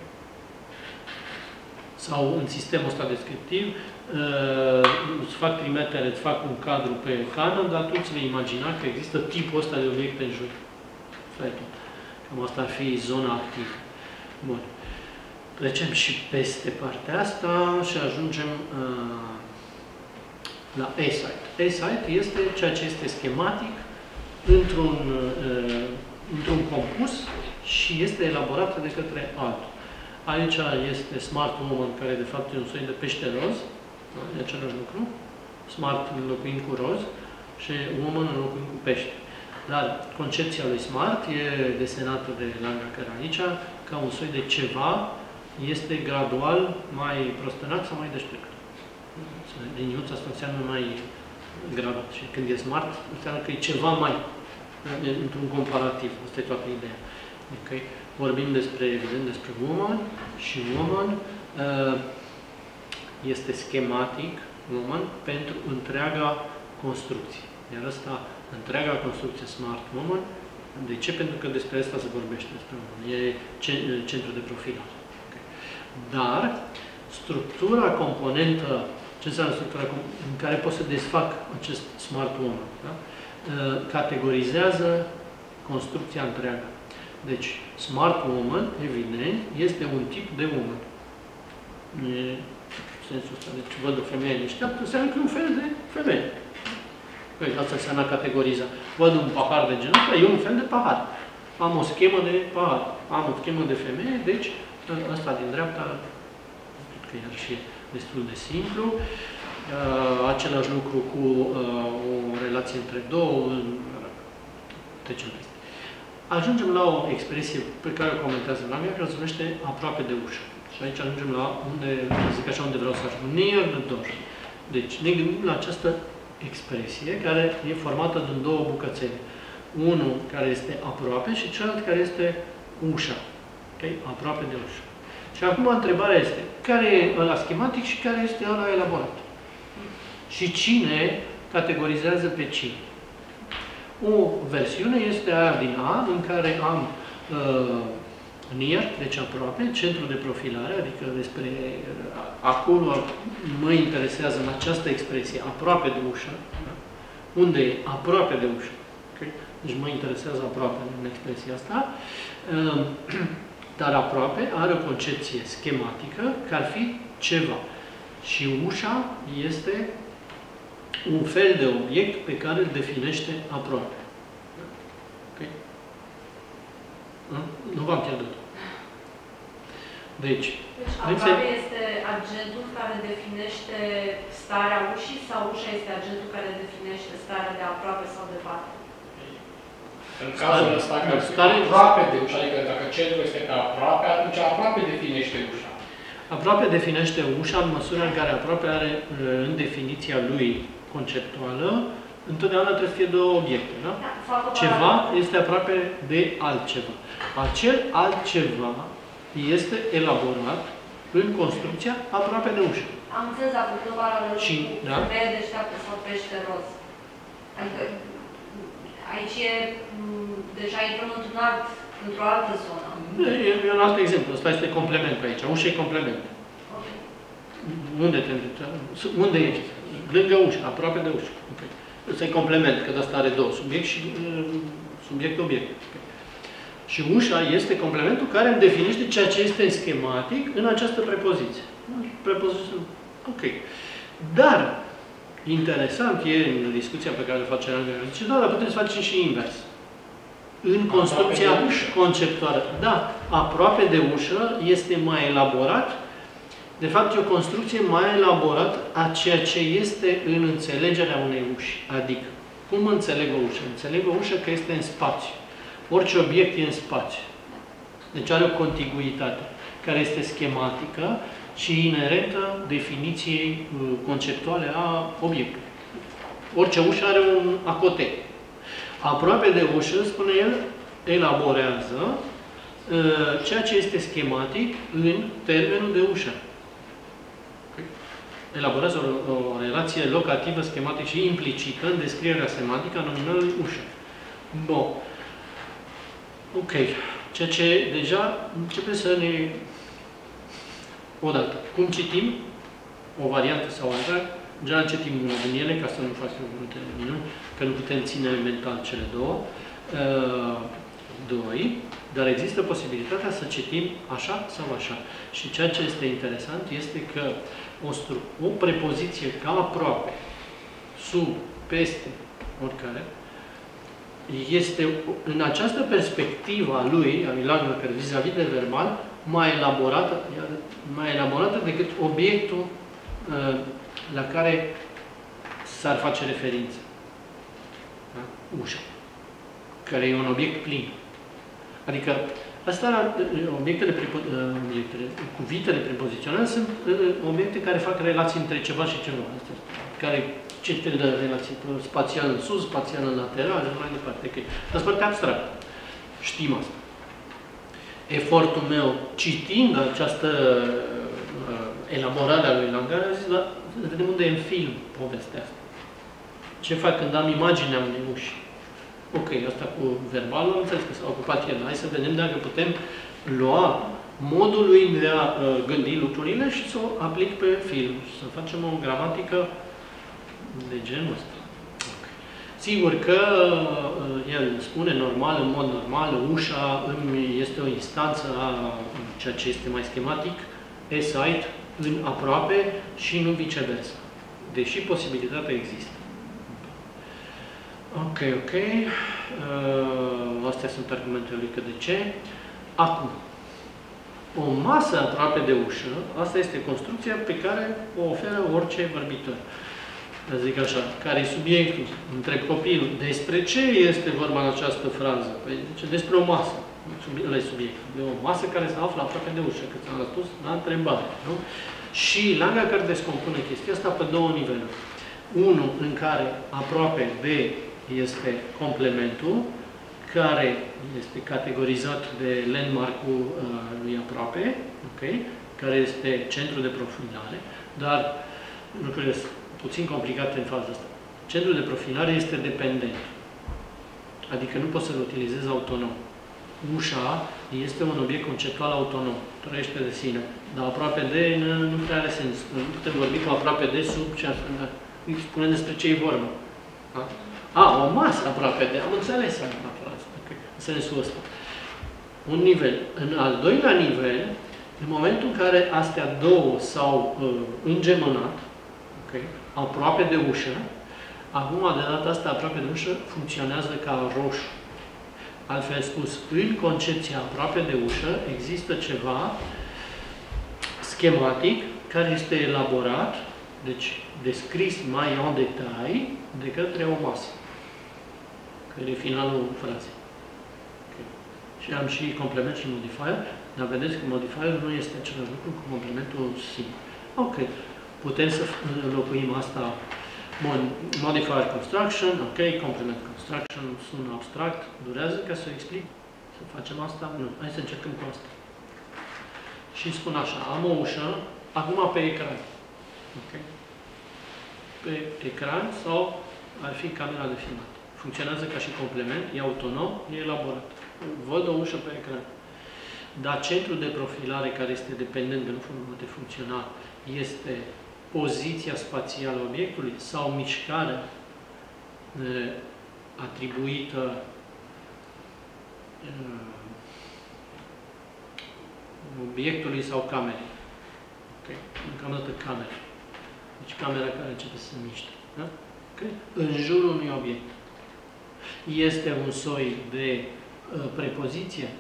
Sau în sistemul ăsta descriptiv, îți fac trimitere, îți fac un cadru pe ecran, dar tu îți vei imagina că există tipul ăsta de obiecte în jur. Cam asta ar fi zona activă. Bun. Trecem și peste partea asta și ajungem la A-site. A-site este ceea ce este schematic într-un compus și este elaborat de către altul. Aici este Smart Woman, care de fapt e un soi de pește roz, e același lucru. Smart înlocuind cu roz și Woman înlocuind cu pește. Dar concepția lui Smart e desenată de Langacker aici ca un soi de ceva este gradual mai prostănat sau mai deștept. Liniuța asta înseamnă mai graduat. Și când e Smart, înseamnă că e ceva mai într-un comparativ. Asta e toată ideea. Okay? Vorbim evident despre Woman și Woman este schematic, Woman, pentru întreaga construcție. Iar asta, întreaga construcție Smart Woman, de ce? Pentru că despre asta se vorbește, despre Woman. E centru de profilare. Okay. Dar, structura componentă, ce înseamnă structura în care pot să desfac acest Smart Woman? Da? Categorizează construcția întreagă. Deci, Smart Woman, evident, este un tip de woman. Nu e sensul ăsta. Deci, văd o femeie deșteaptă, înseamnă că e un fel de femeie. Păi, asta înseamnă categoriza. Văd un pahar de genul ăsta, e un fel de pahar. Am o schemă de pahar. Am o schemă de femeie, deci, ăsta din dreapta, cred că iar și e destul de simplu. Același lucru cu o relație între două, trecem peste. Ajungem la o expresie pe care o comentează Langacker, care se numește aproape de ușă. Și aici ajungem la unde, să zic așa, unde vreau să ajung. Near the door. Deci ne gândim la această expresie care e formată din două bucățele. Unul care este aproape și celălalt care este ușa. Okay? Aproape de ușă. Și acum întrebarea este, care e ăla schematic și care este ăla elaborat? Și cine categorizează pe cine? O versiune este aia din A, în care am near, deci aproape, centru de profilare, adică despre acolo mă interesează în această expresie, aproape de ușă. Da? Unde e? Aproape de ușă. Okay? Deci mă interesează aproape în expresia asta. Dar aproape are o concepție schematică că ar fi ceva. Și ușa este un fel de obiect pe care îl definește aproape. Okay? Nu v-am pierdut. Deci aproape este agentul care definește starea ușii sau ușa este agentul care definește starea de aproape sau departe? În cazul ăsta, aproape de ușa, adică dacă centrul este pe aproape, atunci aproape definește ușa. Aproape definește ușa în măsura în care aproape are, în definiția lui conceptuală, întotdeauna trebuie să fie două obiecte, da? Ceva este aproape de altceva. Acel altceva este elaborat în construcția aproape de ușă. Am înțeles acum femeie deșteaptă sau pește roz. Adică aici e, deja intrăm într-o altă zonă. E un alt exemplu. Ăsta este complement aici. Ușa e complement. Okay. Unde ești? Lângă ușă, aproape de ușă. Okay. Ăsta e complement, că de asta are două. Subiect și subiect-obiect. Okay. Și ușa este complementul care îmi definește ceea ce este schematic în această prepoziție. Prepoziție. Ok. Dar, interesant e în discuția pe care o face Langacker. Zice, da, dar putem să facem și invers. în construcția conceptuală. Da, aproape de ușă este mai elaborat. De fapt, e o construcție mai elaborată a ceea ce este în înțelegerea unei uși. Adică, cum înțeleg o ușă? Înțeleg o ușă că este în spațiu. Orice obiect e în spațiu. Deci are o contiguitate care este schematică și inerentă definiției conceptuale a obiectului. Orice ușă are un acotec. Aproape de ușă, spune el, elaborează ceea ce este schematic în termenul de ușă. Elaborează o relație locativă, schematică și implicită în descrierea semantică a nominalului ușă. Bun. Ok. Ceea ce deja începe să ne... Odată. Cum citim? O variantă sau alta. În general citim una din ele, ca să nu facem multe minuni, că nu putem ține mental cele două. Doi. Dar există posibilitatea să citim așa sau așa. Și ceea ce este interesant este că o prepoziție ca aproape, sub, peste, oricare, este în această perspectivă a lui, a lui Langner, vis-a-vis de verbal, mai elaborată decât obiectul la care s-ar face referință. Da? Ușa. Care e un obiect plin. Adică, asta, cuvintele prepoziționale sunt obiecte care fac relații între ceva și ceva. Ce fel de relații? Spațial în sus, spațial în lateral, și mai departe. Asta e foarte abstract. Știm asta. Efortul meu, citind această elaborare a lui Langner, a zis, dar vedem unde e în film povestea asta. Ce fac când am imaginea unei uși? Ok, asta cu verbalul, am înțeles că s-a ocupat el. Hai să vedem dacă putem lua modul lui de a gândi lucrurile și să o aplic pe film. Și să facem o gramatică de genul ăsta. Okay. Sigur că el spune normal, în mod normal, ușa este o instanță a ceea ce este mai schematic, e-site, în aproape și nu viceversa. Deși posibilitatea există. Ok. Astea sunt argumentele lui că de ce. Acum, o masă aproape de ușă, asta este construcția pe care o oferă orice vorbitor. Zic așa, care e subiectul? Întreb copilul, despre ce este vorba în această frază? Păi zice, despre o masă. Ăla e subiectul. De o masă care se află aproape de ușă, că ți-am răspuns la întrebare. Nu? Și Langner care descompune chestia asta pe două niveluri. Unul în care aproape de este complementul, care este categorizat de landmark-ul lui aproape, okay? Care este centrul de profilare, dar lucrurile sunt puțin complicate în faza asta. Centrul de profilare este dependent, adică nu poți să-l utilizezi autonom. Ușa este un obiect conceptual autonom, trăiește de sine, dar aproape de nu prea are sens. Nu putem vorbi cu aproape de sub ce ar spune despre ce e vorba. Da? O masă aproape de... Am înțeles asta. Okay. În sensul ăsta. Un nivel. În al doilea nivel, în momentul în care astea două s-au îngemănat, okay, aproape de ușă, acum, de data asta, aproape de ușă, funcționează ca roșu. Altfel spus, în concepția aproape de ușă, există ceva schematic care este elaborat, deci descris mai în detalii, de către o masă. Care e finalul frazei. Okay. Și am și complement și modifier, dar vedeți că modifier nu este același lucru cu complementul simplu. Ok. Putem să înlocuim asta. Bun. Modifier construction, ok. Complement construction sună abstract. Durează ca să explic? Să facem asta? Nu. Hai să încercăm cu asta. Și spun așa. Am o ușă, acum pe ecran. Ok. Pe ecran sau ar fi camera de filmat. Funcționează ca și complement, e autonom, e elaborat. Văd o ușă pe ecran. Dar centrul de profilare care este dependent de nu poate funcționa este poziția spațială a obiectului sau mișcarea atribuită obiectului sau camerei. Okay. Cam dată camera. Deci camera care începe să se miște. Da? Okay. În jurul unui obiect. Este un soi de prepoziție.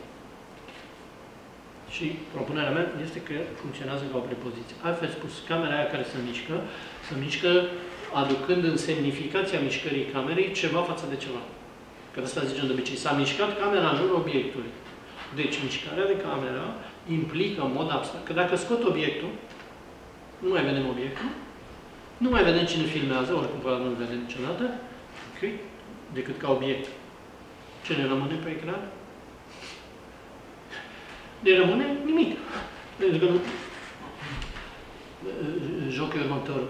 Și propunerea mea este că funcționează ca o prepoziție. Altfel spus, camera aia care se mișcă aducând în semnificația mișcării camerei ceva față de ceva. Că de asta zicem de obicei, s-a mișcat camera în jurul obiectului. Deci, mișcarea de camera implică în mod abstract că dacă scot obiectul, nu mai vedem obiectul, nu mai vedem cine filmează, oricum nu-l vedem niciodată, okay? Decât ca obiect. Ce ne rămâne pe ecran? Ne rămâne nimic. Pentru că jocul următor.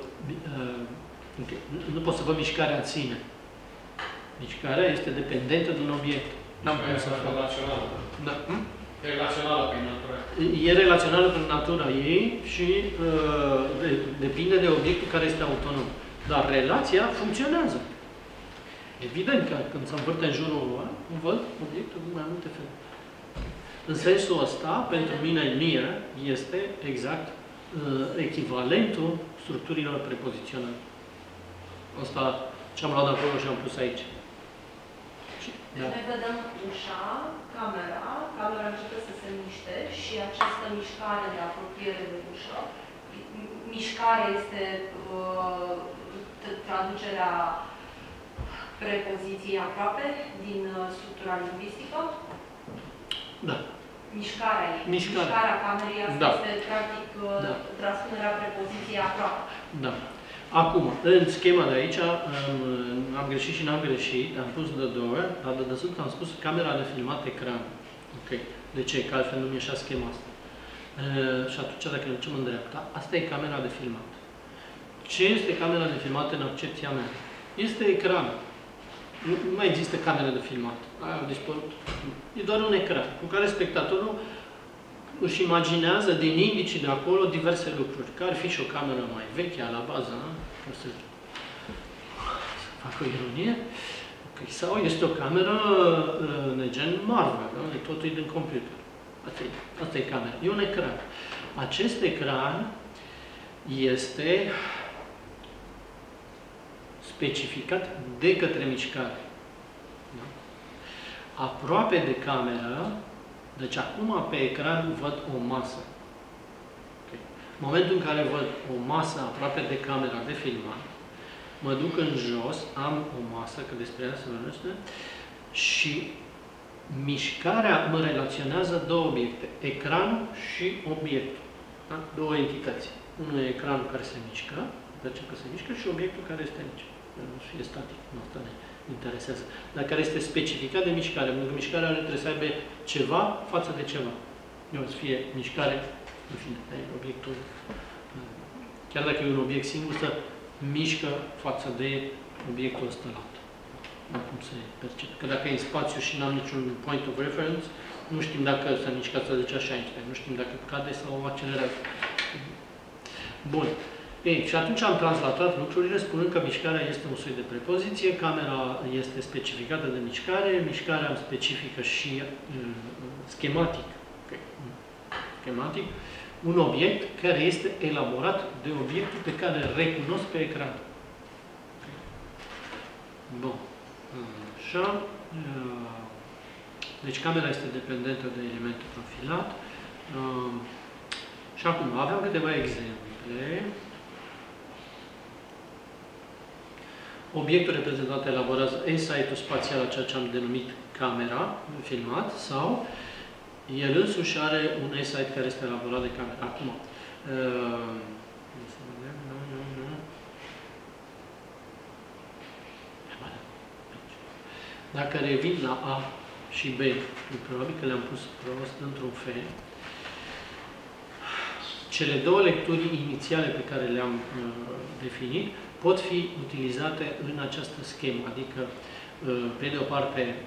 Nu pot să văd mișcarea în sine. Mișcarea este dependentă de un obiect. N-am cum să fac. Da. E relațională prin natură. E relațională prin natura ei și depinde de obiectul care este autonom. Dar relația funcționează. Evident că când se învârte în jurul ăla, văd obiectul de mai multe feluri. În sensul ăsta, pentru mine este exact echivalentul structurilor prepoziționale. Asta ce-am luat de acolo și am pus aici. Deci noi vedem ușa, camera începe să se miște și această mișcare de apropiere de ușă, mișcare este traducerea prepoziției aproape din structura lingvistică. Da. Mișcarea ei. Mișcarea camerei, asta este practic transpunerea prepoziției aproape. Da. Acum, în schema de aici, am greșit și n-am greșit, am pus de două ori, dar de desubt am spus camera de filmat ecran. Ok. De ce? Că altfel nu mi-e așa schema asta. Și atunci, dacă ne ducem în dreapta, asta e camera de filmat. Ce este camera de filmat în accepția mea? Este ecran. Nu mai există camere de filmat. E doar un ecran cu care spectatorul își imaginează din indicii de acolo diverse lucruri. Că ar fi și o cameră mai veche, la bază, o să fac o ironie. Okay. Sau este o cameră de gen Marvel, totul e din computer. Asta e camera. E un ecran. Acest ecran este specificat de către mișcare. Da? Aproape de cameră, deci acum pe ecran văd o masă. Okay. În momentul în care văd o masă aproape de camera de filmat, mă duc în jos, am o masă, că despre ea se vorbește, și mișcarea mă relaționează două obiecte, ecranul și obiectul. Da? Două entități. Unul e ecranul care se mișcă, percep că se mișcă, și obiectul care este aici. Nu fie static, nu asta ne interesează. Dar care este specificat de mișcare, pentru că mișcarea trebuie să aibă ceva față de ceva. Nu să fie mișcare, în fine, obiectul, chiar dacă e un obiect singur, să mișcă față de obiectul ăstălat. Nu cum se percepe. Că dacă e în spațiu și n-am niciun point of reference, nu știm dacă s-a mișcat, să zicea și Einstein, nu știm dacă cade sau accelerează. Bun. Ei, și atunci am translatat lucrurile spunând că mișcarea este un soi de prepoziție, camera este specificată de mișcare, mișcarea îmi specifică și schematic, schematic un obiect care este elaborat de obiectul pe care îl recunosc pe ecran. Bun. Așa. Deci camera este dependentă de elementul profilat. Și acum aveam câteva exemple. Obiectul reprezentat elaborează e-site-ul spațial a ceea ce am denumit camera, filmat, sau el însuși are un e-site care este elaborat de camera. Acum, dacă revin la A și B, probabil că le-am pus prost într-un fel, cele două lecturi inițiale pe care le-am definit pot fi utilizate în această schemă, adică, pe de o parte,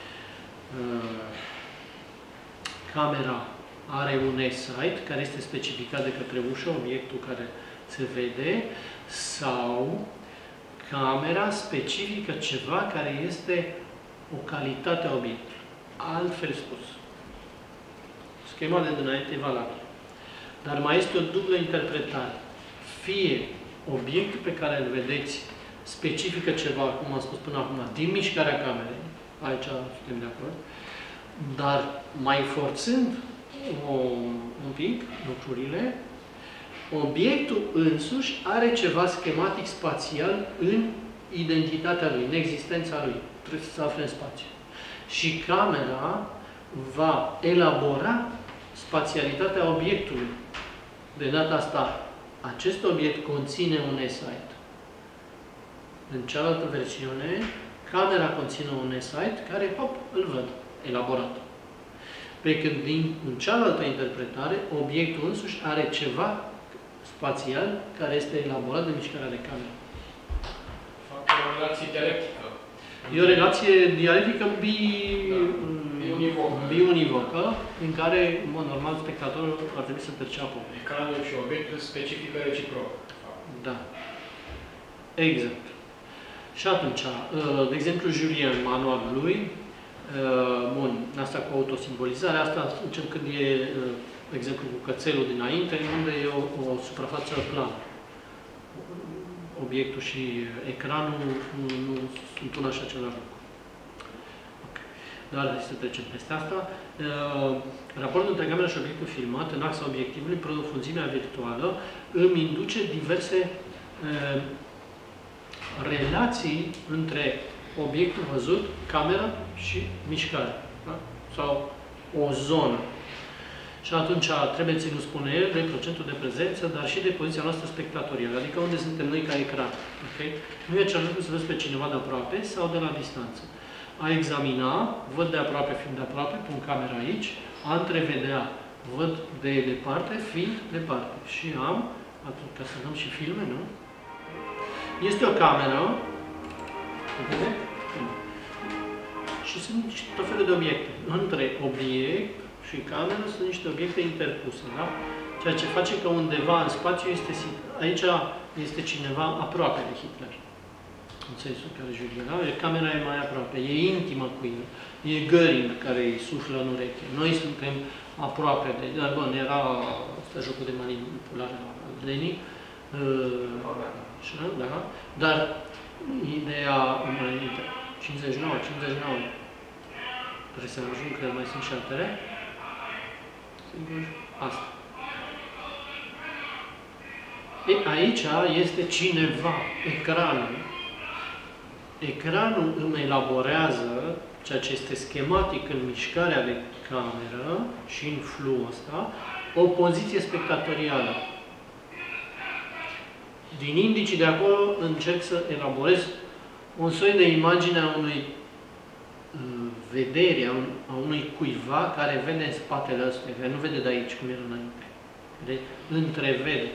camera are un e-site care este specificat de către ușă, obiectul care se vede, sau camera specifică ceva care este o calitate a obiectului. Altfel spus, schema de dinainte e valabilă. Dar mai este o dublă interpretare. Fie obiectul pe care îl vedeți specifică ceva, cum am spus până acum, din mișcarea camerei, aici suntem de acord, Dar mai forțând un pic lucrurile, obiectul însuși are ceva schematic spațial în identitatea lui, în existența lui. Trebuie să se afle în spațiu. Și camera va elabora spațialitatea obiectului. De data asta, acest obiect conține un site. În cealaltă versiune, camera conține un site care, hop, îl văd, elaborat. Pe când în cealaltă interpretare, obiectul însuși are ceva spațial care este elaborat de mișcarea de cameră. Fac o relație dialectică. E o relație dialectică biunivocă, în care, în mod normal, spectatorul ar trebui să perceapă. Ecranul și obiectul specifică reciproc. Da. Exact. Și atunci, de exemplu, Julien, manualul lui, bun, asta cu autosimbolizarea, asta încercând e, de exemplu, cu cățelul dinainte, unde e o suprafață plană. Obiectul și ecranul nu sunt una și același lucru. Okay. Dar să trecem peste asta. Raportul între camera și obiectul filmat în axa obiectivului, profunzimea virtuală, îmi induce diverse relații între obiectul văzut, camera și mișcare. Da? Sau o zonă. Și atunci trebuie ținut, spune el, de procentul de prezență, dar și de poziția noastră spectatorială, adică unde suntem noi ca ecran. Okay? Nu e același lucru să vezi pe cineva de aproape sau de la distanță. A examina, văd de aproape fiind de aproape, pun camera aici, a întrevedea, văd de departe fiind departe. Și am, atunci, ca să dăm și filme, nu? Este o cameră, și sunt tot felul de obiecte. Între obiect și cameră sunt niște obiecte interpuse, da? Ceea ce face că undeva în spațiu aici este cineva aproape de Hitler. În sensul care Julien, da? Camera e mai aproape, e intimă cu el. E Göring care îi suflă în ureche. Noi suntem aproape de... Dar, bun, era asta jocul de manipulare la Lenin. Da? Dar ideea înainte, 59. Trebuie să ajung, că mai sunt și altele. Asta. Aici este cineva, ecranul. Ecranul îmi elaborează ceea ce este schematic în mișcarea de cameră și în fluul ăsta, o poziție spectatorială. Din indicii de acolo încerc să elaborez un soi de imagine a unui vedere, a unui cuiva care vede în spatele ăsta, care nu vede de aici cum era înainte. Întrevede.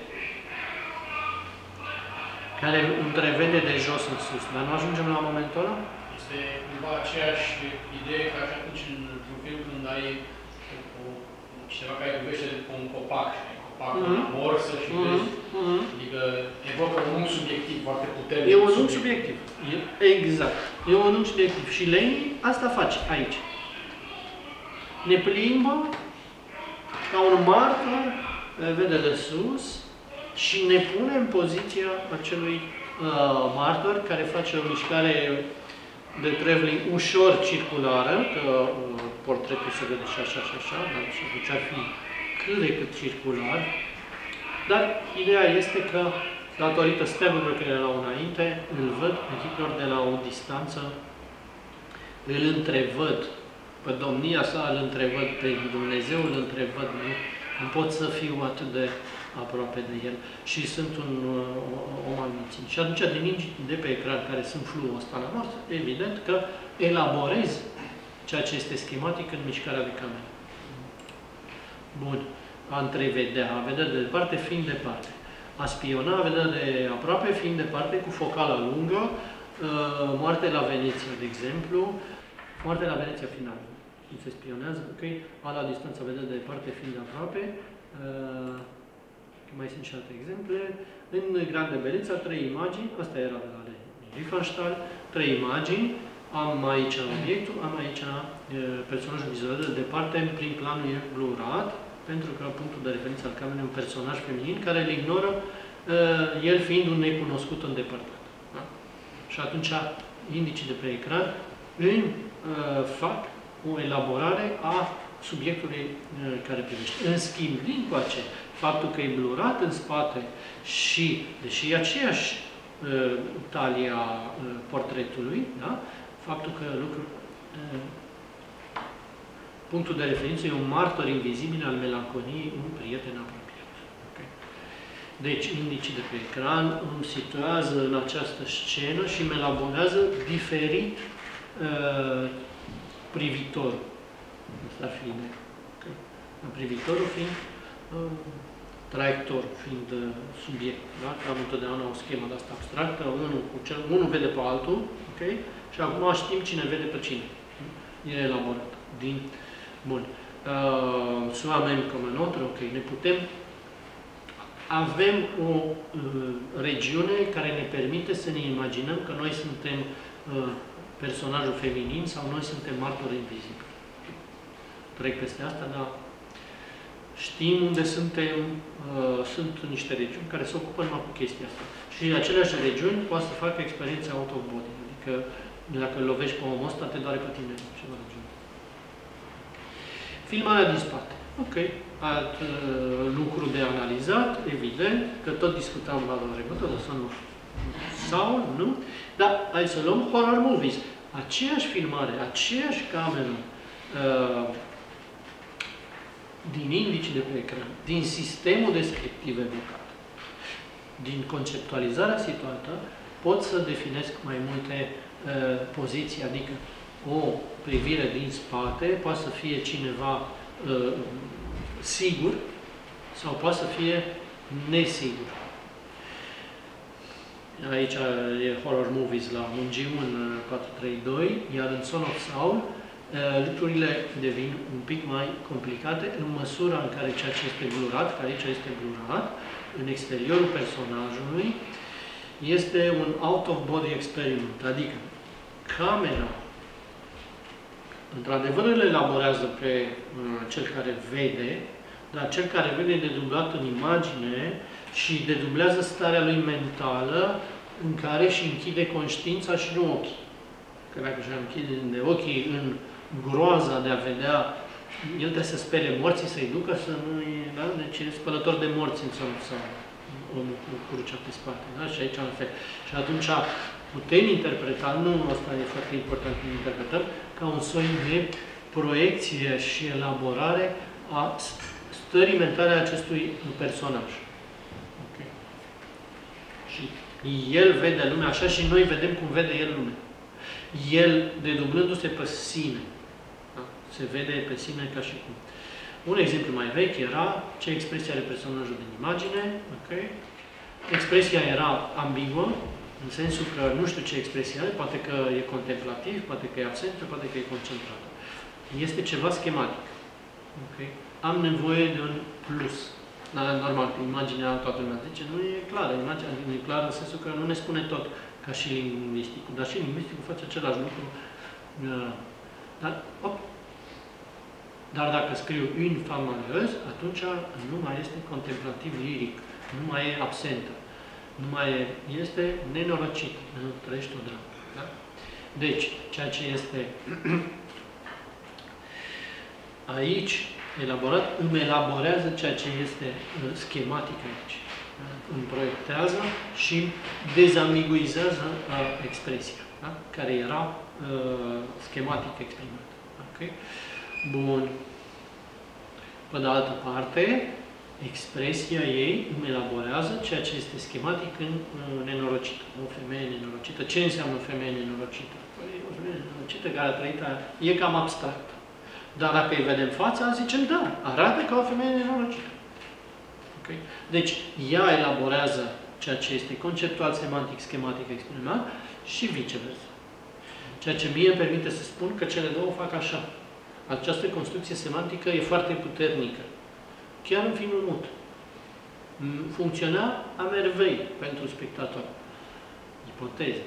Care întrevede de jos în sus. Dar nu ajungem la momentul ăla? Este cumva aceeași idee ca și atunci într-un film când ai cineva care privește după un copac și copacul morsă și vezi. Adică evocă un unghi subiectiv foarte puternic. E un unghi subiectiv. Exact. E un unghi subiectiv. Și Lenin asta face aici. Ne plimbă ca un martor, vede de sus, și ne pune în poziția acelui martor care face o mișcare de traveling ușor circulară, că portretul se vede și așa și așa, dar și atunci ar fi cât de cât circular. Dar ideea este că, datorită steagurilor care erau înainte, îl văd pe Hitler de la o distanță, îl întrevăd, pe domnia sa îl întrevăd, pe Dumnezeu îl întrevăd, nu pot să fiu atât de aproape de el și sunt un om almințit. Și atunci, de pe ecran, care sunt fluul ăsta la masă, evident că elaborez ceea ce este schematic în mișcarea de cameră. Bun. A întrevedea, a vedea de departe, fiind departe. A spiona, a vedea de aproape, fiind departe, cu focala lungă. Moarte la Veneția, de exemplu. Moarte la Veneția finală. Când se spionează, ok? A la distanță, a vedea de departe, fiind de aproape. Mai sunt și alte exemple. În Grande Bellezza, 3 imagini. Asta era de la Riefenstahl. 3 imagini. Am aici obiectul, am aici personajul vizual de departe, în prim planul e blurat, pentru că punctul de referință al camerei e un personaj feminin care îl ignoră, el fiind un necunoscut îndepărtat. Da? Și atunci, indicii de pe ecran îmi fac o elaborare a subiectului care privește. În schimb, din coace, faptul că e blurat în spate și, deși e aceeași talia portretului, da? Faptul că punctul de referință e un martor invizibil al melancoliei, un prieten apropiat. Okay? Deci, indicii de pe ecran îmi situează în această scenă și îmi elaborează diferit privitorul. Asta ar fi ideea. Okay? Privitorul fiind traiector, fiind subiect. Da? Că am întotdeauna o schemă de asta abstractă, unul vede pe altul, okay? Și acum știm cine vede pe cine. E elaborat. Bun. Suamem comme un autre, ok. Ne putem... Avem o regiune care ne permite să ne imaginăm că noi suntem personajul feminin sau noi suntem martori invizibili. Trec peste asta, dar știm unde suntem, sunt niște regiuni care se ocupă numai cu chestia asta. Și aceleași regiuni poate să facă experiența out of body. Adică dacă îl lovești pe omul ăsta, te doare pe tine ceva de genul. Filmarea din spate. Ok. Alt lucru de analizat, evident, că tot discutam la trecută, sau nu. Sau nu. Dar hai să luăm horror movies. Aceeași filmare, aceeași cameră din indicii de pe ecran, din sistemul descriptiv evocat, din conceptualizarea situată, pot să definesc mai multe poziții, adică o privire din spate poate să fie cineva sigur sau poate să fie nesigur. Aici e horror movies la Mungiun 432, iar în Son of Saul lucrurile devin un pic mai complicate în măsura în care ceea ce este blurat, că aici este blurat, în exteriorul personajului, este un out-of-body experiment, adică camera într-adevăr îl elaborează pe cel care vede, dar cel care vede e dedublat în imagine și dedublează starea lui mentală în care își închide conștiința și nu ochii. Că dacă își închide ochii în groaza de a vedea, el trebuie să spere morții, să-i ducă să nu-i... Da? Deci e spălător de morți în sau omul cu crucea pe spate. Da? Și aici la fel. Și atunci putem interpreta, nu asta e foarte important când interpretăm, ca un soi de proiecție și elaborare a stării mentale a acestui personaj. Okay. Și el vede lumea așa și noi vedem cum vede el lumea. El, dedublându-se pe sine, da? Se vede pe sine ca și cum. Un exemplu mai vechi era ce expresie are personajul din imagine. Okay. Expresia era ambiguă, în sensul că nu știu ce expresie are, poate că e contemplativ, poate că e absentă, poate că e concentrată. Este ceva schematic. Okay. Am nevoie de un plus. Dar, normal, imaginea toată lumea zice, nu e clară. Imaginea nu e clară în sensul că nu ne spune tot, ca și lingvisticul. Dar și lingvisticul face același lucru. Dar dacă scriu une femme malheureuse, atunci nu mai este contemplativ liric, nu mai e absentă. Nu mai este nenorocit, nu trăiești o dramă. Da? Deci, ceea ce este aici elaborat, îmi elaborează ceea ce este schematic aici. Da? Îmi proiectează și dezambiguizează expresia, da? Care era schematic exprimată. Okay? Bun. Pe de altă parte, expresia ei îmi elaborează ceea ce este schematic în nenorocită. O femeie nenorocită. Ce înseamnă o femeie nenorocită? Păi, o femeie nenorocită care a trăit e cam abstract. Dar dacă îi vedem fața, zicem, da, arată ca o femeie nenorocită. Okay? Deci, ea elaborează ceea ce este conceptual, semantic, schematic, exprimat și viceversa. Ceea ce mie îmi permite să spun că cele două fac așa. Această construcție semantică e foarte puternică. Chiar în filmul mut. Funcționa a mervei pentru spectator. Ipoteze.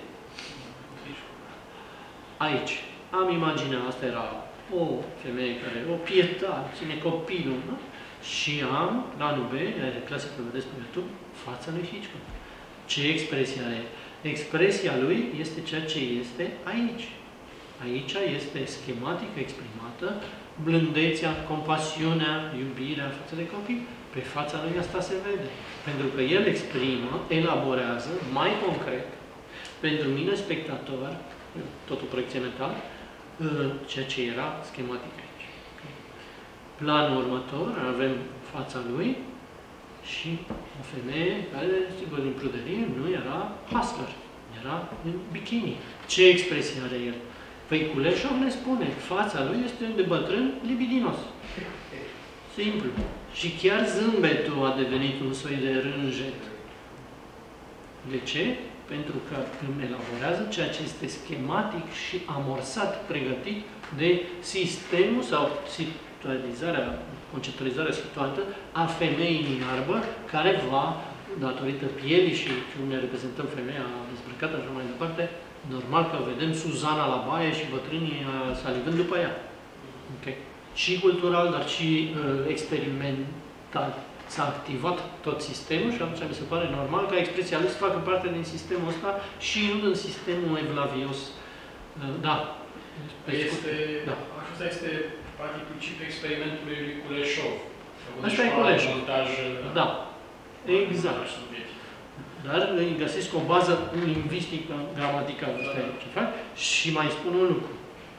Aici. Am imaginea, asta era o femeie care, o pietat, ține copilul, nu? Și am, la B, clasic că vedeți pe YouTube, fața lui Hitchcock. Ce expresie are? Expresia lui este ceea ce este aici. Aici este schematic exprimată blândețea, compasiunea, iubirea față de copii. Pe fața lui asta se vede. Pentru că el exprimă, elaborează mai concret, pentru mine, spectator, totul proiecție mental, ceea ce era schematic aici. Planul următor, avem fața lui și o femeie care, sigur, din pruderie, nu era hustler, era în bikini. Ce expresie are el? Păi Kuleșov ne spune, fața lui este de bătrân libidinos. Simplu. Și chiar zâmbetul a devenit un soi de rânjet. De ce? Pentru că îmi elaborează ceea ce este schematic și amorsat, pregătit de sistemul sau conceptualizarea situată a femeii în iarbă, care va, datorită pielii și cum ne reprezentăm femeia dezbrăcată și mai departe, normal că vedem Suzana la baie și bătrânii salivând după ea. Okay. Și cultural, dar și experimental. S-a activat tot sistemul și atunci mi se pare normal ca expresia lui să facă parte din sistemul ăsta și nu din sistemul evlavios. Da. Acesta este practic principiul experimentului lui Kuleșov. Asta e Kuleșov. Da. Exact. Dar îi găsesc o bază lingvistică, gramatică, și mai spun un lucru.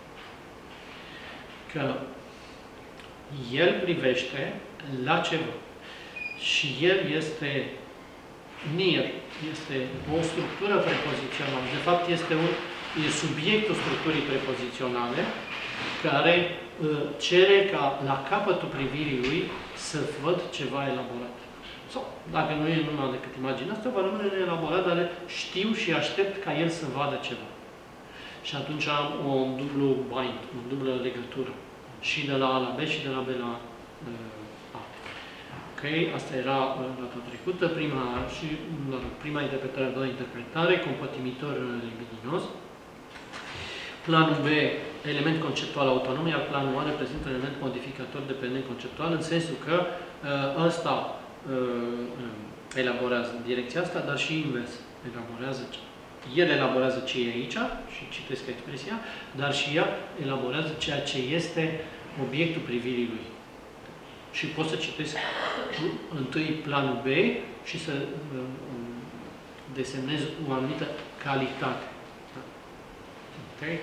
Că el privește la ceva. Și el este near, este o structură prepozițională. De fapt, e subiectul structurii prepoziționale care cere ca la capătul privirii lui să văd ceva elaborat. Sau, dacă nu e numai decât imaginea asta, va rămâne neelaborat, dar știu și aștept ca el să vadă ceva. Și atunci am un dublu bind, o dublă legătură. Și de la A la B și de la B la A. Ok? Asta era data trecută, prima interpretare, a doua interpretare, compatimitor libidinos. Planul B, element conceptual autonom, iar planul A reprezintă un element modificator dependent conceptual, în sensul că ăsta elaborează în direcția asta, dar și invers. El elaborează ce e aici, și citesc expresia, dar și ea elaborează ceea ce este obiectul privirii lui. Și pot să citesc întâi planul B și să desemnez o anumită calitate. Okay.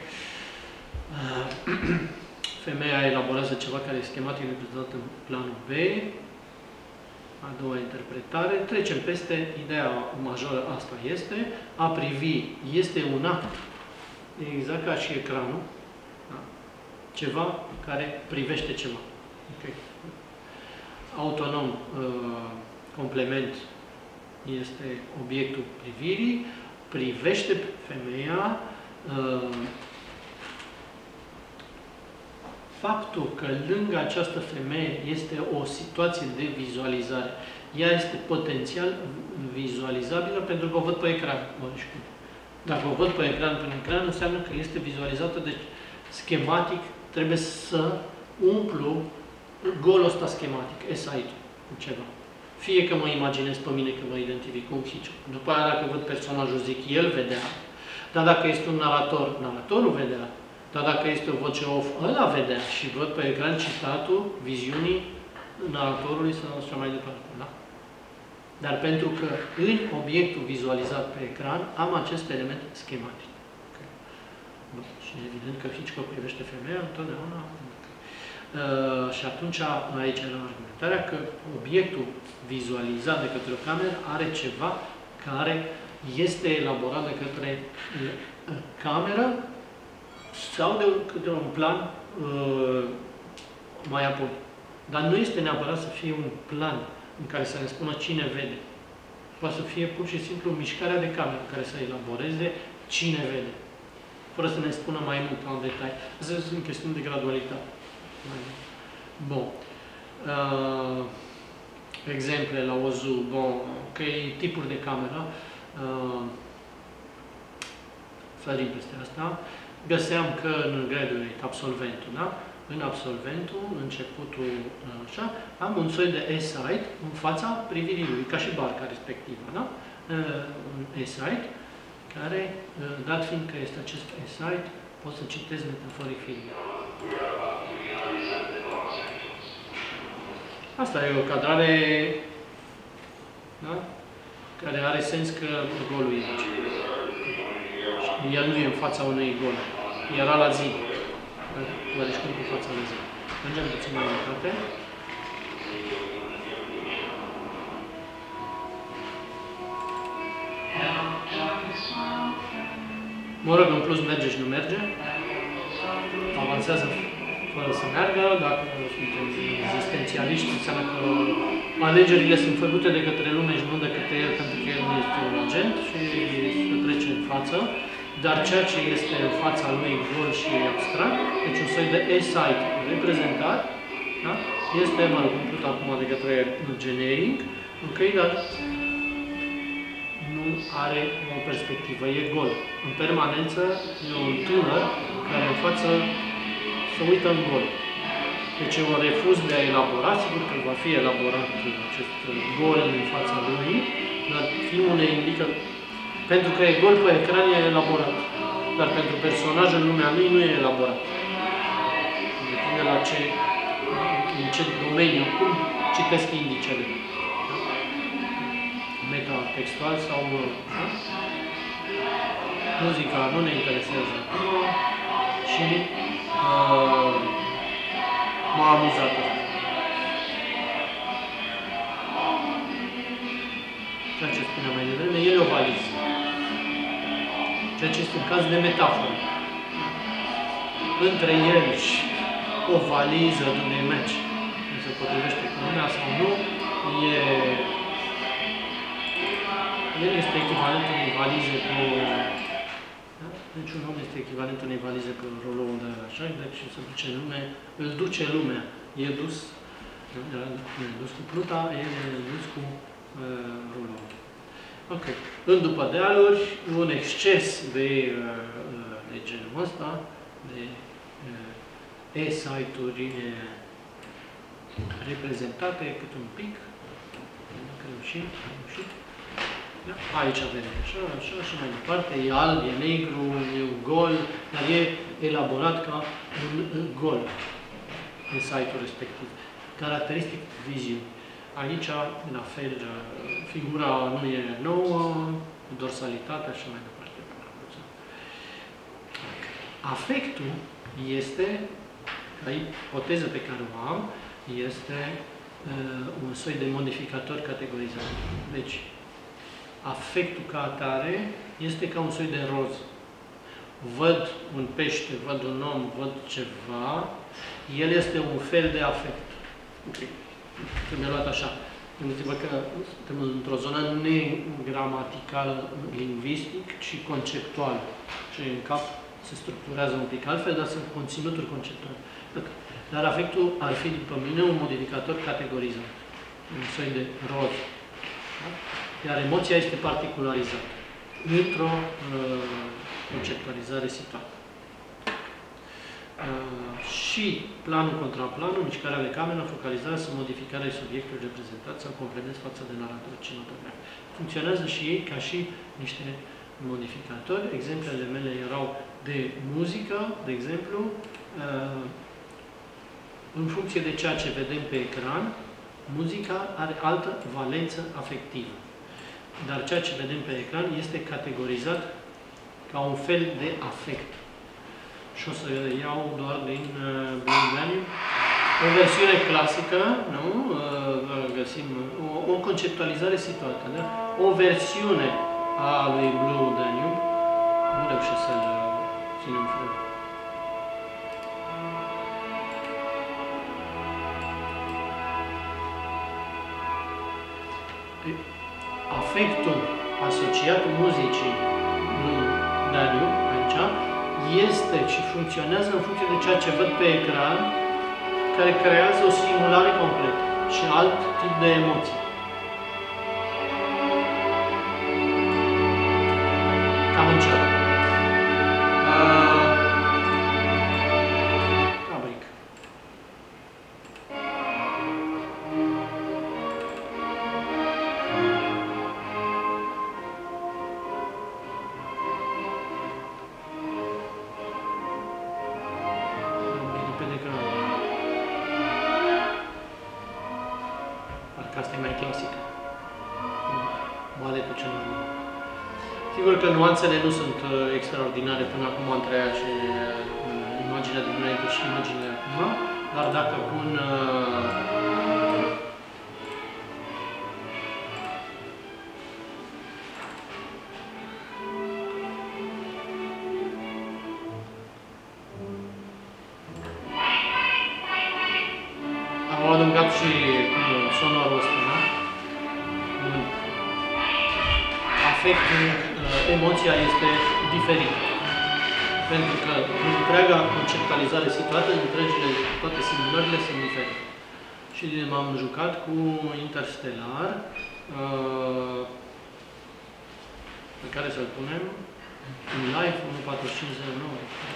Femeia elaborează ceva care e schematic reprezentat în planul B. A doua interpretare. Trecem peste ideea majoră, asta este. A privi este un act, exact ca și ecranul. Da? Ceva care privește ceva. Okay. Autonom, complement, este obiectul privirii, privește femeia. Faptul că lângă această femeie este o situație de vizualizare. Ea este potențial vizualizabilă pentru că o văd pe ecran. Dacă o văd pe ecran, prin ecran, înseamnă că este vizualizată, deci schematic trebuie să umplu golul ăsta schematic, esaitul, cu ceva. Fie că mă imaginez pe mine că mă identific cu un Hitchcock. După aia, dacă văd personajul, zic, el vedea. Dar dacă este un narator, naratorul vedea. Dar dacă este o voce off, ăla vedea și văd pe ecran citatul viziunii naratorului sau așa mai departe. Da? Dar pentru că în obiectul vizualizat pe ecran am acest element schematic. Okay. Bun. Și evident că Hitchcock privește femeia întotdeauna. Și atunci aici era argumentarea că obiectul vizualizat de către o cameră are ceva care este elaborat de către cameră sau de un plan mai apoi. Dar nu este neapărat să fie un plan în care să ne spună cine vede. Poate să fie pur și simplu mișcarea de cameră care să elaboreze cine vede. Fără să ne spună mai mult în detalii. Asta sunt chestiuni de gradualitate. Bun. Exemple la OZU. Bun. Ok, tipuri de cameră. Sărim peste asta. Găseam că în graduate, absolventul, da? În absolventul, începutul, așa, am un soi de e-site în fața privirii lui, ca și barca respectivă, da? Un e-site, care, dat fiind că este acest e-site, Pot să citesc metaforic filmul. Asta e o cadrare, da? Care are sens că golul e aici. El nu e în fața unui gol. Era la zi. Vădești cum cu fața la zi. Mergem puțin mai departe. Mă rog, în plus merge și nu merge. Avansează fără să meargă. Dacă suntem existențialiști, înseamnă că alegerile sunt făcute de către lume și nu de către el, pentru că el nu este un agent și se trece în față. Dar ceea ce este în fața lui gol și abstract, deci un soi de e-site reprezentat, da? Este, mă rog, umplut acum de către generic, ok, dar nu are o perspectivă, e gol. În permanență e un tânăr care în față se uită în gol. Deci e un refuz de a elabora, sigur că va fi elaborat acest gol în fața lui, dar filmul ne indică, pentru că e gol pe ecran, e elaborat. Dar pentru personajul în lumea lui nu e elaborat. Depinde la ce, în ce domeniu, cum citesc indicele. Metatextual sau... Da? Muzica nu ne interesează acum și m-a amuzat asta. Ceea ce spuneam mai devreme, el e o valiză. Ceea ce este un caz de metaforă. Între el și o valiză de unde mergi, nu se potrivește cu lumea sau nu, el este echivalent unei valize cu... Da? Deci un om este echivalent unei valize cu rolou de așa, deci se duce în lume, îl duce lumea. E dus, dus cu pluta, el e dus cu rolou. Ok. În după dealuri, un exces de genul ăsta, de e-site-uri reprezentate cât un pic. Dacă reușim, da? Aici avem așa și mai departe. E alb, e negru, e un gol, dar e elaborat ca un gol în site-ul respectiv. Caracteristic viziune. Aici, la fel, figura nu e nouă, dorsalitatea și mai departe. Afectul este, ca ipoteză pe care o am, este un soi de modificator categorizat. Deci, afectul ca atare este ca un soi de roz. Văd un pește, văd un om, văd ceva, el este un fel de afect. Okay. Trebuie luat așa. Gândiți-vă că suntem într-o zonă negramatical lingvistic, ci conceptual. Și în cap se structurează un pic altfel, dar sunt conținuturi conceptuale. Dar afectul ar fi, după mine, un modificator categorizat. Un soi de roz. Da? Iar emoția este particularizată. Într-o conceptualizare situată. Și planul contra planul, mișcarea de cameră, focalizarea sau modificarea subiectului reprezentat sau complemenți față de narator cinematografic. Funcționează și ei ca și niște modificatori. Exemplele mele erau de muzică, de exemplu, în funcție de ceea ce vedem pe ecran, muzica are altă valență afectivă. Dar ceea ce vedem pe ecran este categorizat ca un fel de afect. Și o să iau doar din Blue Danube. O versiune clasică, nu? Găsim o conceptualizare situată, da? O versiune a lui Blue Danube. Nu reușesc să-l ținem frâu. Afectul asociat muzicii Blue Danube, aici, este și funcționează în funcție de ceea ce văd pe ecran, care creează o simulare completă și alt tip de emoții. Cam încet. Cabric. ce normă. Sigur că nuanțele nu sunt extraordinare până acum între ea și imaginea de dinainte și imaginea de acum, dar dacă pun am adăugat și sonorul ăsta, da? Afectul, emoția este diferită. Pentru că întreaga conceptualizare situată, toate simulările sunt diferite. Și m-am jucat cu Interstellar, pe care să-l punem în live 1.45.09.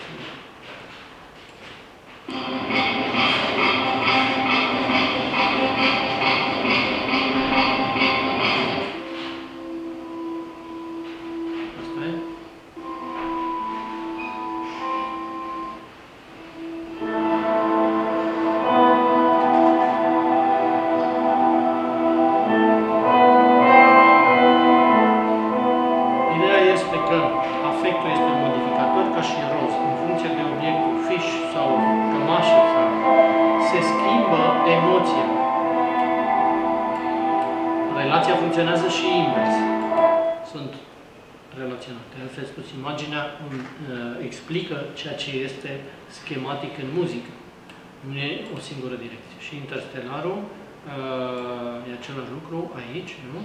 Relația funcționează și invers. Sunt relaționate. Altfel spus, imaginea explică ceea ce este schematic în muzică. Nu e o singură direcție. Și Interstellarul e același lucru aici, nu?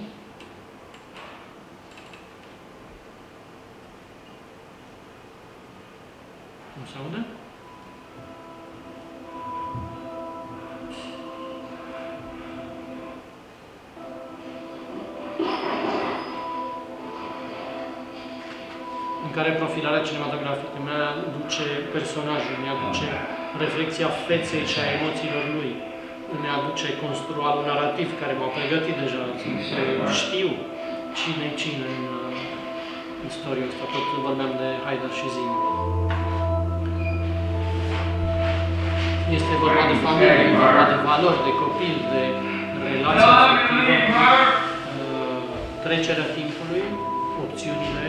Nu se aude? În care profilarea cinematografică mi-aduce personajul, mi-aduce reflexia feței și a emoțiilor lui, mi-aduce construalul narrativ care m-a pregătit deja, știu cine-i cine în istoria asta, tot vorbeam de Haider și Zim. Este vorba de familie, e vorba de valori, de copil, de relație afectivă, trecerea timpului, opțiunile.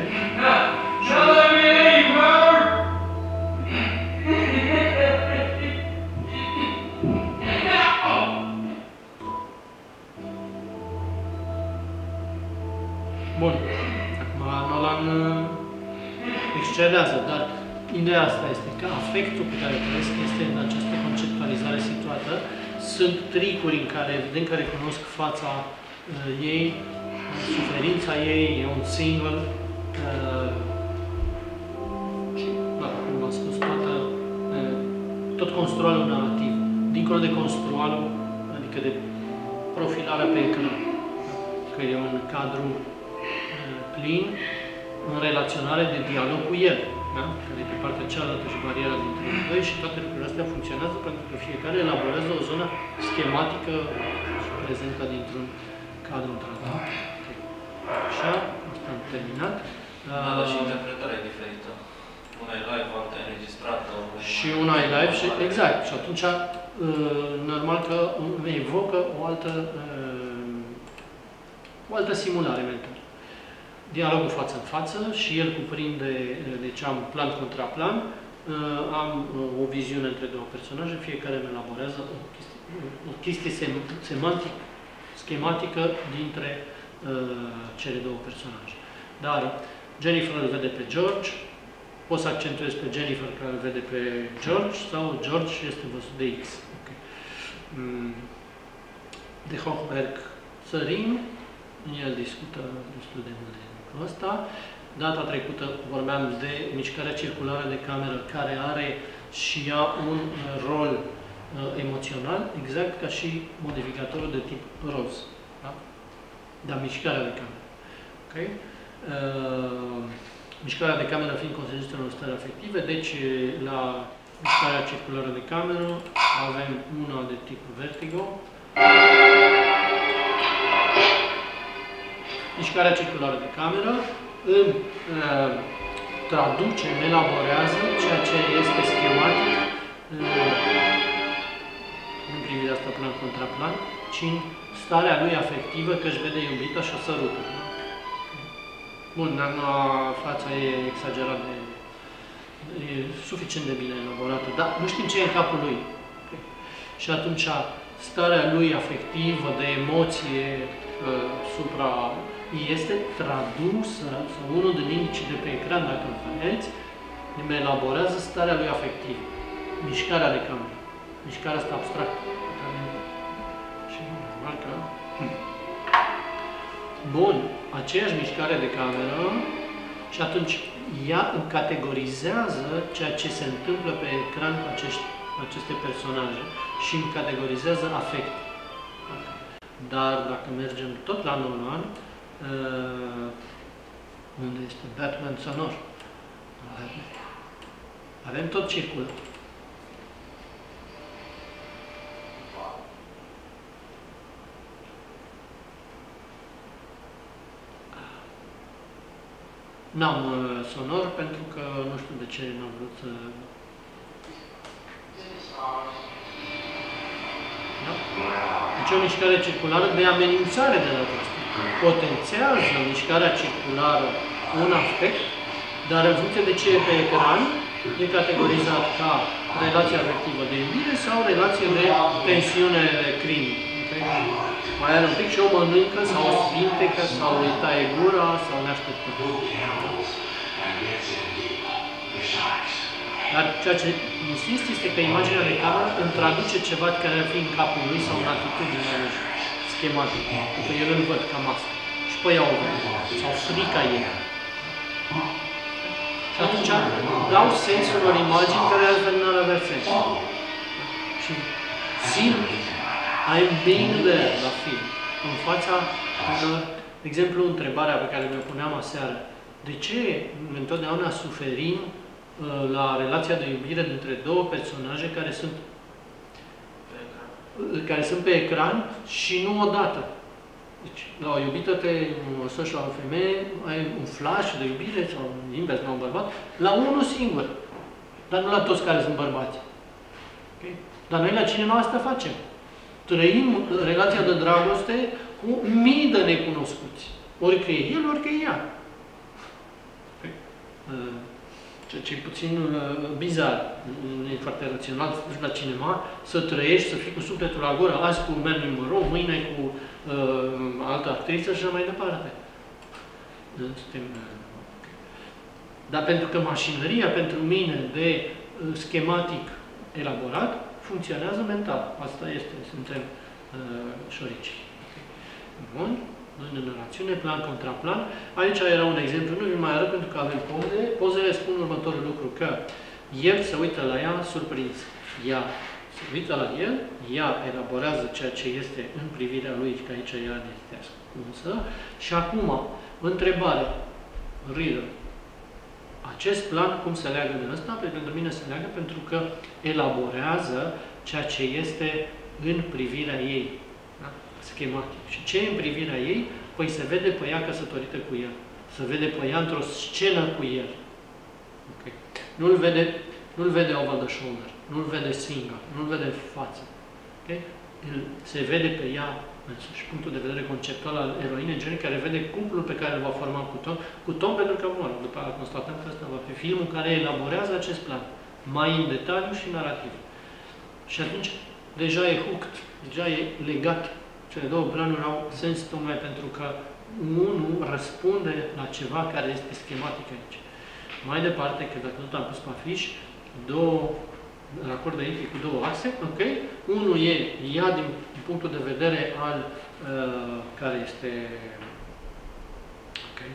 Bun. Acum Nolan excedează, dar ideea asta este că afectul pe care trăiesc este în această conceptualizare situată. Sunt tricuri în care vedem că recunosc fața ei, suferința ei, e un single. Cum am spus, tot construalul narrativ, dincolo de construalul, adică de profilarea pe ecran, că e un cadru plin, în relaționare de dialog cu el, da? Care e pe partea cealaltă și bariera dintre noi și toate lucrurile astea funcționează pentru că fiecare elaborează o zonă schematică și prezentă dintr-un cadru tratat. Așa, asta am terminat. Da, și interpretarea e diferită. Una e live, alta e înregistrată. Și una e live și exact. Și atunci, normal că evocă o altă simulare mentală. Dialogul față în față și el cuprinde, deci am plan contra plan, am o viziune între două personaje, fiecare îmi elaborează o chestie schematică dintre cele două personaje. Dar Jennifer îl vede pe George, poți să accentuezi pe Jennifer care îl vede pe George sau George este văzut de X. Okay. De Hochberg sărim, el discută destul de mult de lucrul ăsta. Data trecută vorbeam de mișcarea circulară de cameră care are și ea un rol emoțional, exact ca și modificatorul de tip roz. Da? Dar mișcarea de cameră. Okay? Mișcarea de cameră fiind consecința unor stări afective, deci la mișcarea circulară de cameră avem una de tip vertigo. Mișcarea circulară de cameră îmi traduce, îmi elaborează ceea ce este schematic în privirea asta până în contraplan, ci în starea lui afectivă că își vede iubita și o sărută. Bun, dar fața e exagerat de... E suficient de bine elaborată, dar nu știm ce e în capul lui. Okay. Și atunci starea lui afectivă, de emoție este tradusă, sau unul din indicii de pe ecran, dacă îl vedeți, îmi elaborează starea lui afectivă. Mișcarea de cameră. Mișcarea asta abstractă. Și normal că... Bun, aceeași mișcare de cameră și atunci ea îmi categorizează ceea ce se întâmplă pe ecran cu aceste personaje și îmi categorizează afect. Dar dacă mergem tot la Nolan, unde este Batman sonor? Avem tot circulul. N-am sonor pentru că nu știu de ce n-am vrut să... Da? Deci o mișcare circulară de amenințare de data asta. Potențează mișcarea circulară un afect, dar în funcție de ce e pe ecran, e categorizat ca relație afectivă de iubire sau relație de tensiune de crimă. Okay? Mai are un pic și o mănâncă sau o sfintecă sau îi taie gura sau ne așteptăm. Dar ceea ce insist este că imaginea de cameră îmi traduce ceva care ar fi în capul lui sau în atitudinea lui schematică. Pentru că el îl văd cam asta. Și pe ea o văd. Sau frica ei. Și atunci dau sens unor imagini care altfel n-ar avea sens. Și simt I'm being there la film. În fața, de exemplu, întrebarea pe care mi-o puneam aseară. De ce întotdeauna suferim la relația de iubire dintre două personaje care sunt pe ecran și nu odată? Deci, la o iubită te măsoși la o femeie, ai un flash de iubire sau invers la un bărbat, la unul singur. Dar nu la toți care sunt bărbați. Okay? Dar noi la cineva asta facem. Trăim relația de dragoste cu mii de necunoscuți. Ori că e el, ori că e ea. Okay? Ceea ce e puțin bizar, nu e foarte rațional să duci la cinema, să trăiești, să fii cu sufletul la gură, azi cu Marilyn Monroe, mâine cu altă actriță și așa mai departe. Dar pentru că mașinăria pentru mine de schematic elaborat funcționează mental. Asta este, suntem șorici. Bun. În narațiune, plan contra plan. Aici era un exemplu, nu vi mai arăt pentru că avem poze. Pozele spun următorul lucru, că el se uită la ea surprins. Ea se uită la el, ea elaborează ceea ce este în privirea lui, că aici ea este ascunsă. Și acum, întrebare, riddle. Acest plan cum se leagă de ăsta? Pentru mine se leagă pentru că elaborează ceea ce este în privirea ei. Da? Schematic. Și ce e în privirea ei? Păi se vede pe ea căsătorită cu el. Se vede pe ea într-o scenă cu el. Okay. Nu-l vede over the shoulder. Nu-l vede singur. Nu-l vede în față. Okay? Se vede pe ea însuși. Punctul de vedere conceptual al eroinei Jenny, care vede cuplul pe care îl va forma cu Tom, pentru că, bun, după aceea constatăm că ăsta va fi filmul care elaborează acest plan. Mai în detaliu și narrativ. Și atunci, deja e hooked. Deja e legat. Cele două planuri au sens tocmai pentru că unul răspunde la ceva care este schematic aici. Mai departe, că dacă tot am pus pe afiș, două racord de cu două axe, ok? Unul e ea din punctul de vedere al care este okay,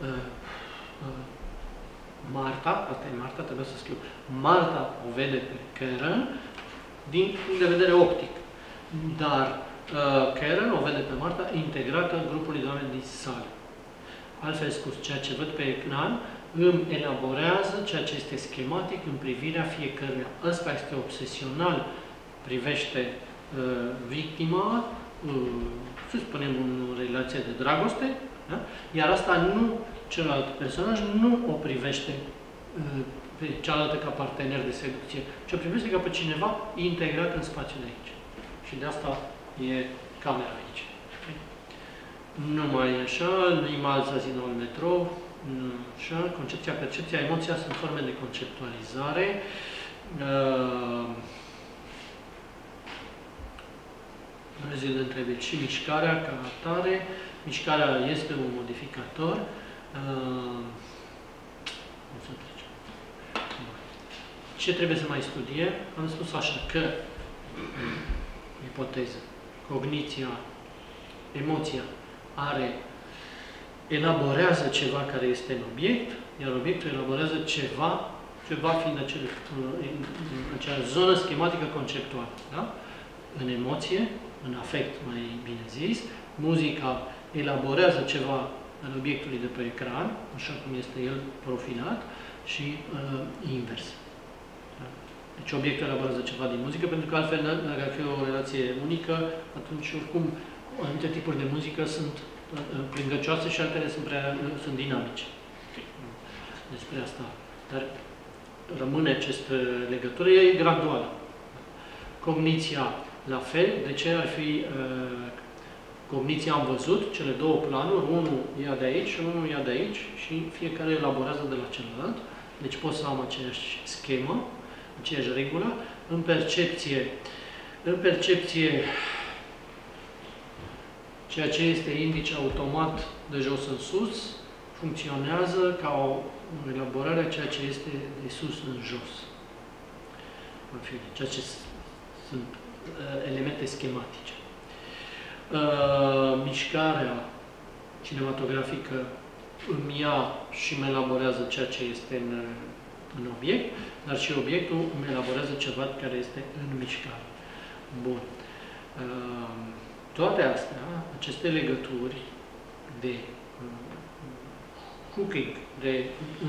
Marta, asta e Marta, trebuie să scriu. Marta o vede pe Karen din punct de vedere optic, dar Karen o vede pe Marta integrată în grupului de oameni din sală. Altfel spus, ceea ce văd pe ecran îmi elaborează ceea ce este schematic în privirea fiecăruia. Ăsta este obsesional, privește victima, să spunem, în relație de dragoste, da? Iar asta nu, celălalt personaj nu o privește pe cealaltă ca partener de seducție, ci o privește ca pe cineva integrat în spațiul de aici. Și de asta e camera aici. Okay? Nu mai e așa, Limalza zină al metrou, așa, concepția, percepția, emoția sunt forme de conceptualizare. Rezident trebuie și mișcarea ca atare. Mișcarea este un modificator. Ce trebuie să mai studiem? Am spus așa că ipoteză, cogniția, emoția elaborează ceva care este în obiect, iar obiectul elaborează ceva ce va fi în acea zonă schematică conceptuală. Da? În emoție, în afect mai bine zis, muzica elaborează ceva în obiectului de pe ecran, așa cum este el profilat, și invers. Da? Deci obiectul elaborează ceva din muzică, pentru că altfel, dacă ar fi o relație unică, atunci oricum anumite tipuri de muzică sunt plângăcioase și altele sunt dinamice. Despre asta. Dar rămâne această legătură, e graduală. Cogniția la fel, de ce ar fi cogniția am văzut, cele două planuri, unul ia de aici și unul ia de aici și fiecare elaborează de la celălalt. Deci pot să am aceeași schemă, aceeași regulă. În percepție, ceea ce este indice automat de jos în sus, funcționează ca o elaborare a ceea ce este de sus în jos. În fine, ceea ce sunt elemente schematice. Mișcarea cinematografică îmi ia și îmi elaborează ceea ce este în obiect, dar și obiectul îmi elaborează ceva care este în mișcare. Bun. Toate astea, aceste legături de hooking, de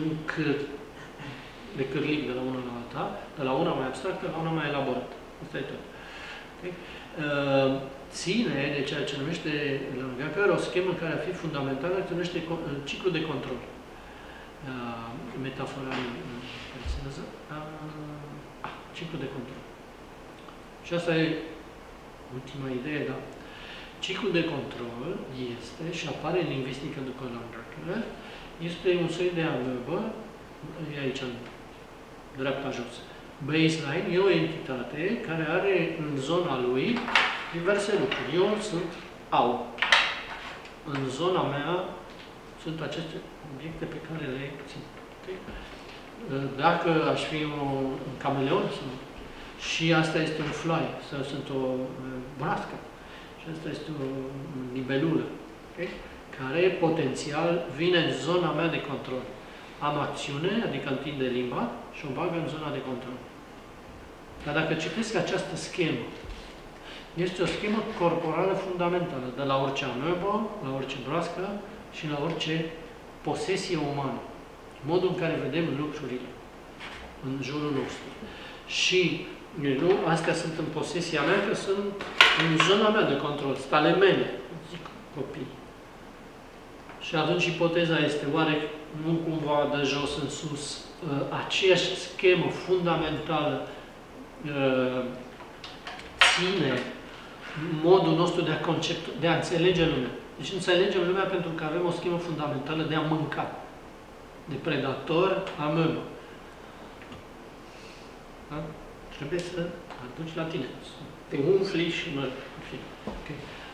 cârlig de la una la alta, de la una mai abstractă la una mai elaborată. Asta e tot. Okay? Ține de ceea ce numește la Gacker o schemă care ar fi fundamentală, se numește ciclu de control. Metafora ciclu de control. Și asta e ultima idee, da? Ciclul de control este, și apare în lingvistică după Gacker, este un soi de amebă, e aici în dreapta jos. Baseline e o entitate care are în zona lui diverse lucruri. Eu sunt au. În zona mea sunt aceste obiecte pe care le țin. Okay? Dacă aș fi un cameleon, și asta este un fly, sau sunt o broască, și asta este o libelulă, okay? Care potențial vine în zona mea de control. Am acțiune, adică întinde limba și o bag în zona de control. Dar dacă citesc această schemă, este o schemă corporală fundamentală, de la orice amebă, la orice broască și la orice posesie umană. Modul în care vedem lucrurile în jurul nostru. Și nu, astea sunt în posesia mea, că sunt în zona mea de control, sunt ale mele, zic copii. Și atunci ipoteza este, oare nu cumva de jos în sus aceeași schemă fundamentală ține modul nostru de a înțelege lumea. Deci înțelegem lumea pentru că avem o schemă fundamentală de a mânca. De predator, amebă. Da? Trebuie să aduci la tine. Te umfli și mă... Okay.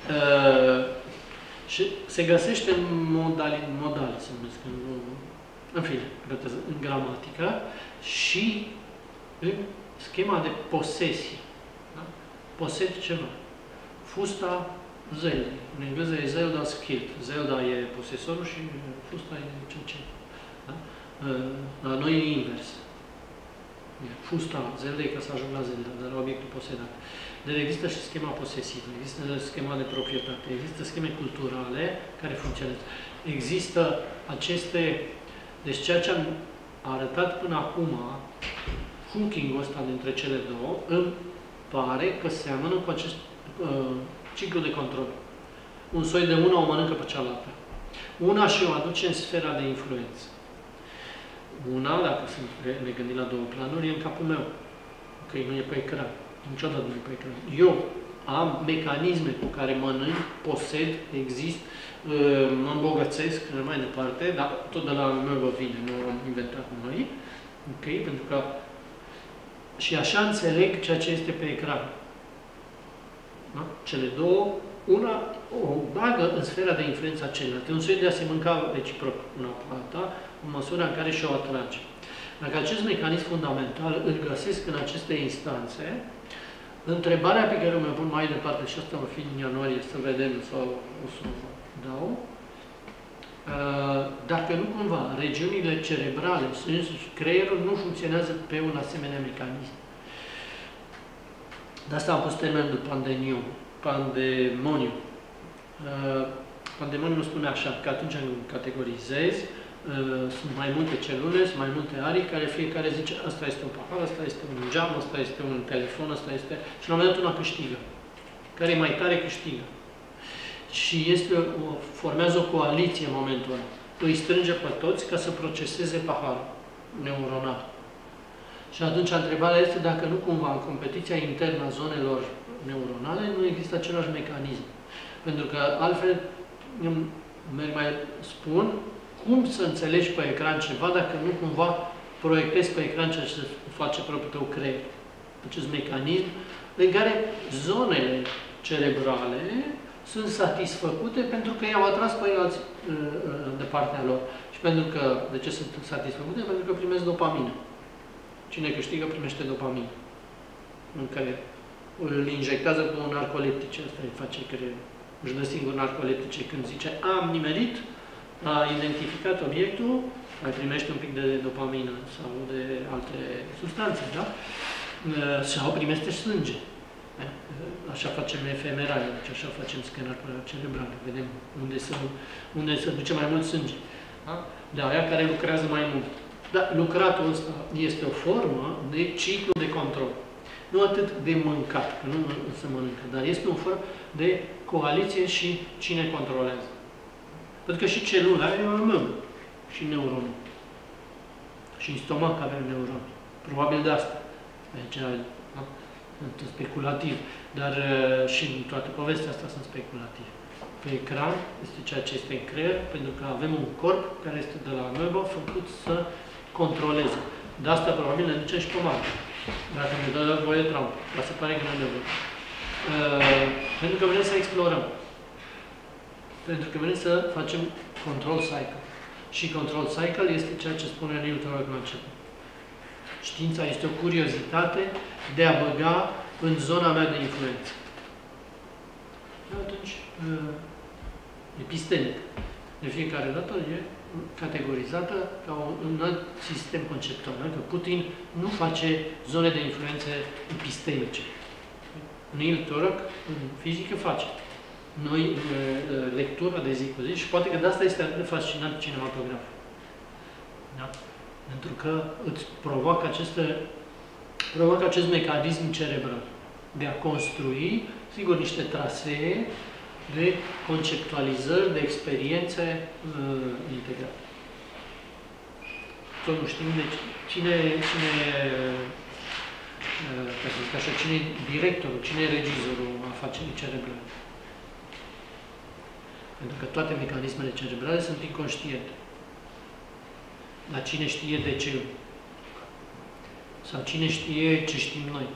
Și se găsește în modal, se numesc, în fine, în gramatică și în schema de posesie. Da? Posed ceva. Fusta, Zelda. În engleză e Zelda skilled. Zelda e posesorul și fusta e ce. Da? La noi e invers. Fusta, Zelda e ca să ajung la Zelda, de la obiectul posedat. Deci există și schema posesivă, există schema de proprietate, există scheme culturale care funcționează. Există aceste... Deci ceea ce am arătat până acum, hooking-ul ăsta dintre cele două, îmi pare că seamănă cu acest ciclu de control. Un soi de una o mănâncă pe cealaltă. Una și o aduce în sfera de influență. Una, dacă ne gândim la două planuri, e în capul meu. Că nu e pe ecran. Niciodată nu e pe ecran. Eu am mecanisme cu care mănânc, posed, exist, mă îmbogățesc și mai departe, dar tot de la meu vine, nu am inventat noi, ok? Pentru că și așa înțeleg ceea ce este pe ecran. Da? Cele două, una o bagă în sfera de influență a celelalte. Un soi de a se mânca reciproc una pe alta, în măsura în care și-o atrage. Dacă acest mecanism fundamental îl găsesc în aceste instanțe, întrebarea pe care o mi-o pun mai departe, și asta va fi în ianuarie, să vedem sau o să o dau, dacă nu cumva regiunile cerebrale, creierul nu funcționează pe un asemenea mecanism. De asta am pus termenul de pandemoniu. Pandemoniu spune așa, că atunci când categorizezi, sunt mai multe celule, sunt mai multe arii, care fiecare zice, asta este un pahar, asta este un geam, asta este un telefon, asta este... Și la un moment dat una câștigă. Care e mai tare câștigă. Și formează o coaliție în momentul ăla. Îi strânge pe toți ca să proceseze paharul neuronal. Și atunci întrebarea este dacă nu cumva în competiția internă a zonelor neuronale nu există același mecanism. Pentru că altfel, mai spun, cum să înțelegi pe ecran ceva dacă nu cumva proiectezi pe ecran ceea ce face propriul tău creier. Acest mecanism în care zonele cerebrale sunt satisfăcute pentru că i-au atras pe alții de partea lor. Și pentru că, de ce sunt satisfăcute? Pentru că primesc dopamină. Cine câștigă primește dopamină. În care îl injectează cu un narcoleptice. Asta îi face creierul. Își dă singur narcoleptice când zice am nimerit, a identificat obiectul, mai primește un pic de dopamină sau de alte substanțe, da? Sau primește sânge. Așa facem fMRI, deci așa facem scanări cerebrale, vedem unde se duce mai mult sânge. Da? De aia care lucrează mai mult. Dar lucratul ăsta este o formă de ciclu de control. Nu atât de mâncat, că nu se mănâncă, dar este o formă de coaliție și cine controlează. Pentru că și celula are o mână, și neuronul. Și în stomac avem neuron. Probabil de asta. Aici, da? Sunt speculativ. Dar și în toată povestea asta sunt speculativ. Pe ecran este ceea ce este în creier, pentru că avem un corp care este de la ameba făcut să controleze. De asta probabil ne ducem și pe mare. Dacă ne dă voie Trump. Dar se pare că nu ne voie. Pentru că vrem să explorăm. Pentru că vrem să facem control cycle. Și control cycle este ceea ce spune Newton la început. Știința este o curiozitate de a băga în zona mea de influență. Atunci, epistemic. De fiecare dată e categorizată ca un alt sistem conceptual. Că Putin nu face zone de influențe epistemice. Neil Turok, în fizică, face. Noi, lectura de zi cu zi, și poate că de asta este atât de fascinant cinematograful. Da? Pentru că îți provoacă acest mecanism cerebral de a construi, sigur, niște trasee de conceptualizări, de experiențe integrate. Tot nu știm de cine e directorul, cine e regizorul afacerii cerebrale. Pentru că toate mecanismele cerebrale sunt inconștiente. Dar cine știe de ce? Sau cine știe ce știm noi?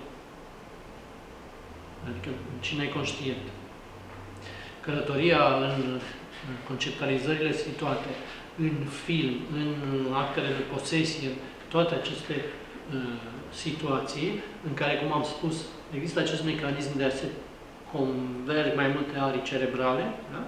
Adică cine e conștient? Călătoria în conceptualizările situate, în film, în actele de posesie, toate aceste situații în care, cum am spus, există acest mecanism de a se converge mai multe arii cerebrale, da?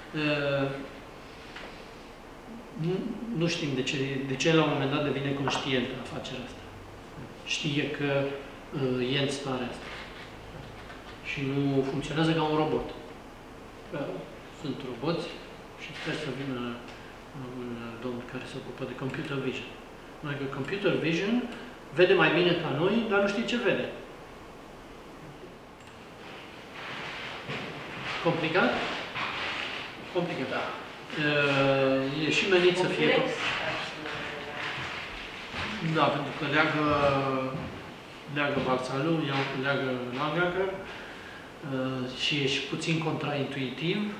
Nu știm de ce la un moment dat devine conștientă afacerea asta. Știe că e în starea asta. Și nu funcționează ca un robot. Sunt roboți și sper să vină un domn care se ocupă de computer vision. Noi că computer vision vede mai bine ca noi, dar nu știe ce vede. Complicat? Complicat. Da. E și menit să fie... Da, pentru că leagă valsalul, leagă langacă, și ești puțin contraintuitiv.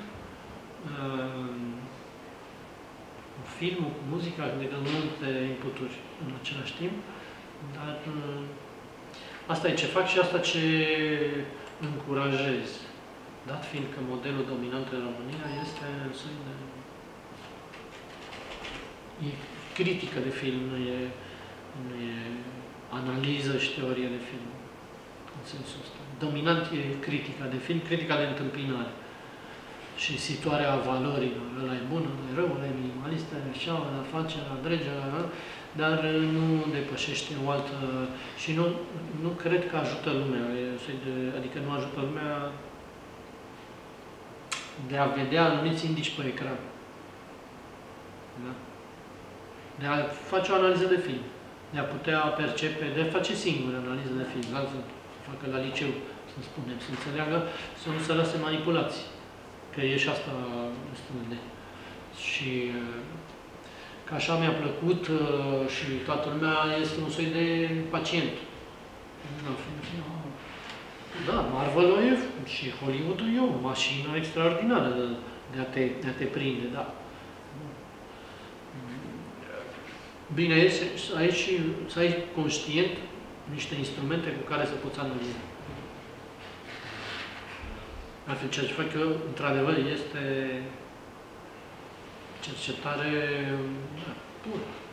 Filmul cu muzica de multe inputuri în același timp, dar asta e ce fac și asta ce încurajez. Dat fiind că modelul dominant în România este un soi de... E critică de film, nu e analiză și teorie de film. În sensul ăsta. Dominant e critica de film, critica de întâmpinare. Și situarea valorilor. Ăla e bun, ăla e rău, ăla e minimalist, ăla e așa, ăla face, ăla drege, dar nu depășește o altă... Și nu cred că ajută lumea, adică nu ajută lumea de a vedea anumiți indici pe ecran. Da? De a face o analiză de film. De a putea percepe, de a face singur analiză de film. Altfel, să facă la liceu, să spunem, să înțeleagă, să nu se lase manipulați. Că e și asta destul de... Și că așa mi-a plăcut și toată lumea este un soi de pacient. Da, Marvel-ul e și Hollywood-ul e o mașină extraordinară de a te prinde, da. Bine e să ai conștient niște instrumente cu care să poți analiza. Altfel, ceea ce fac eu, într-adevăr, este cercetare pură.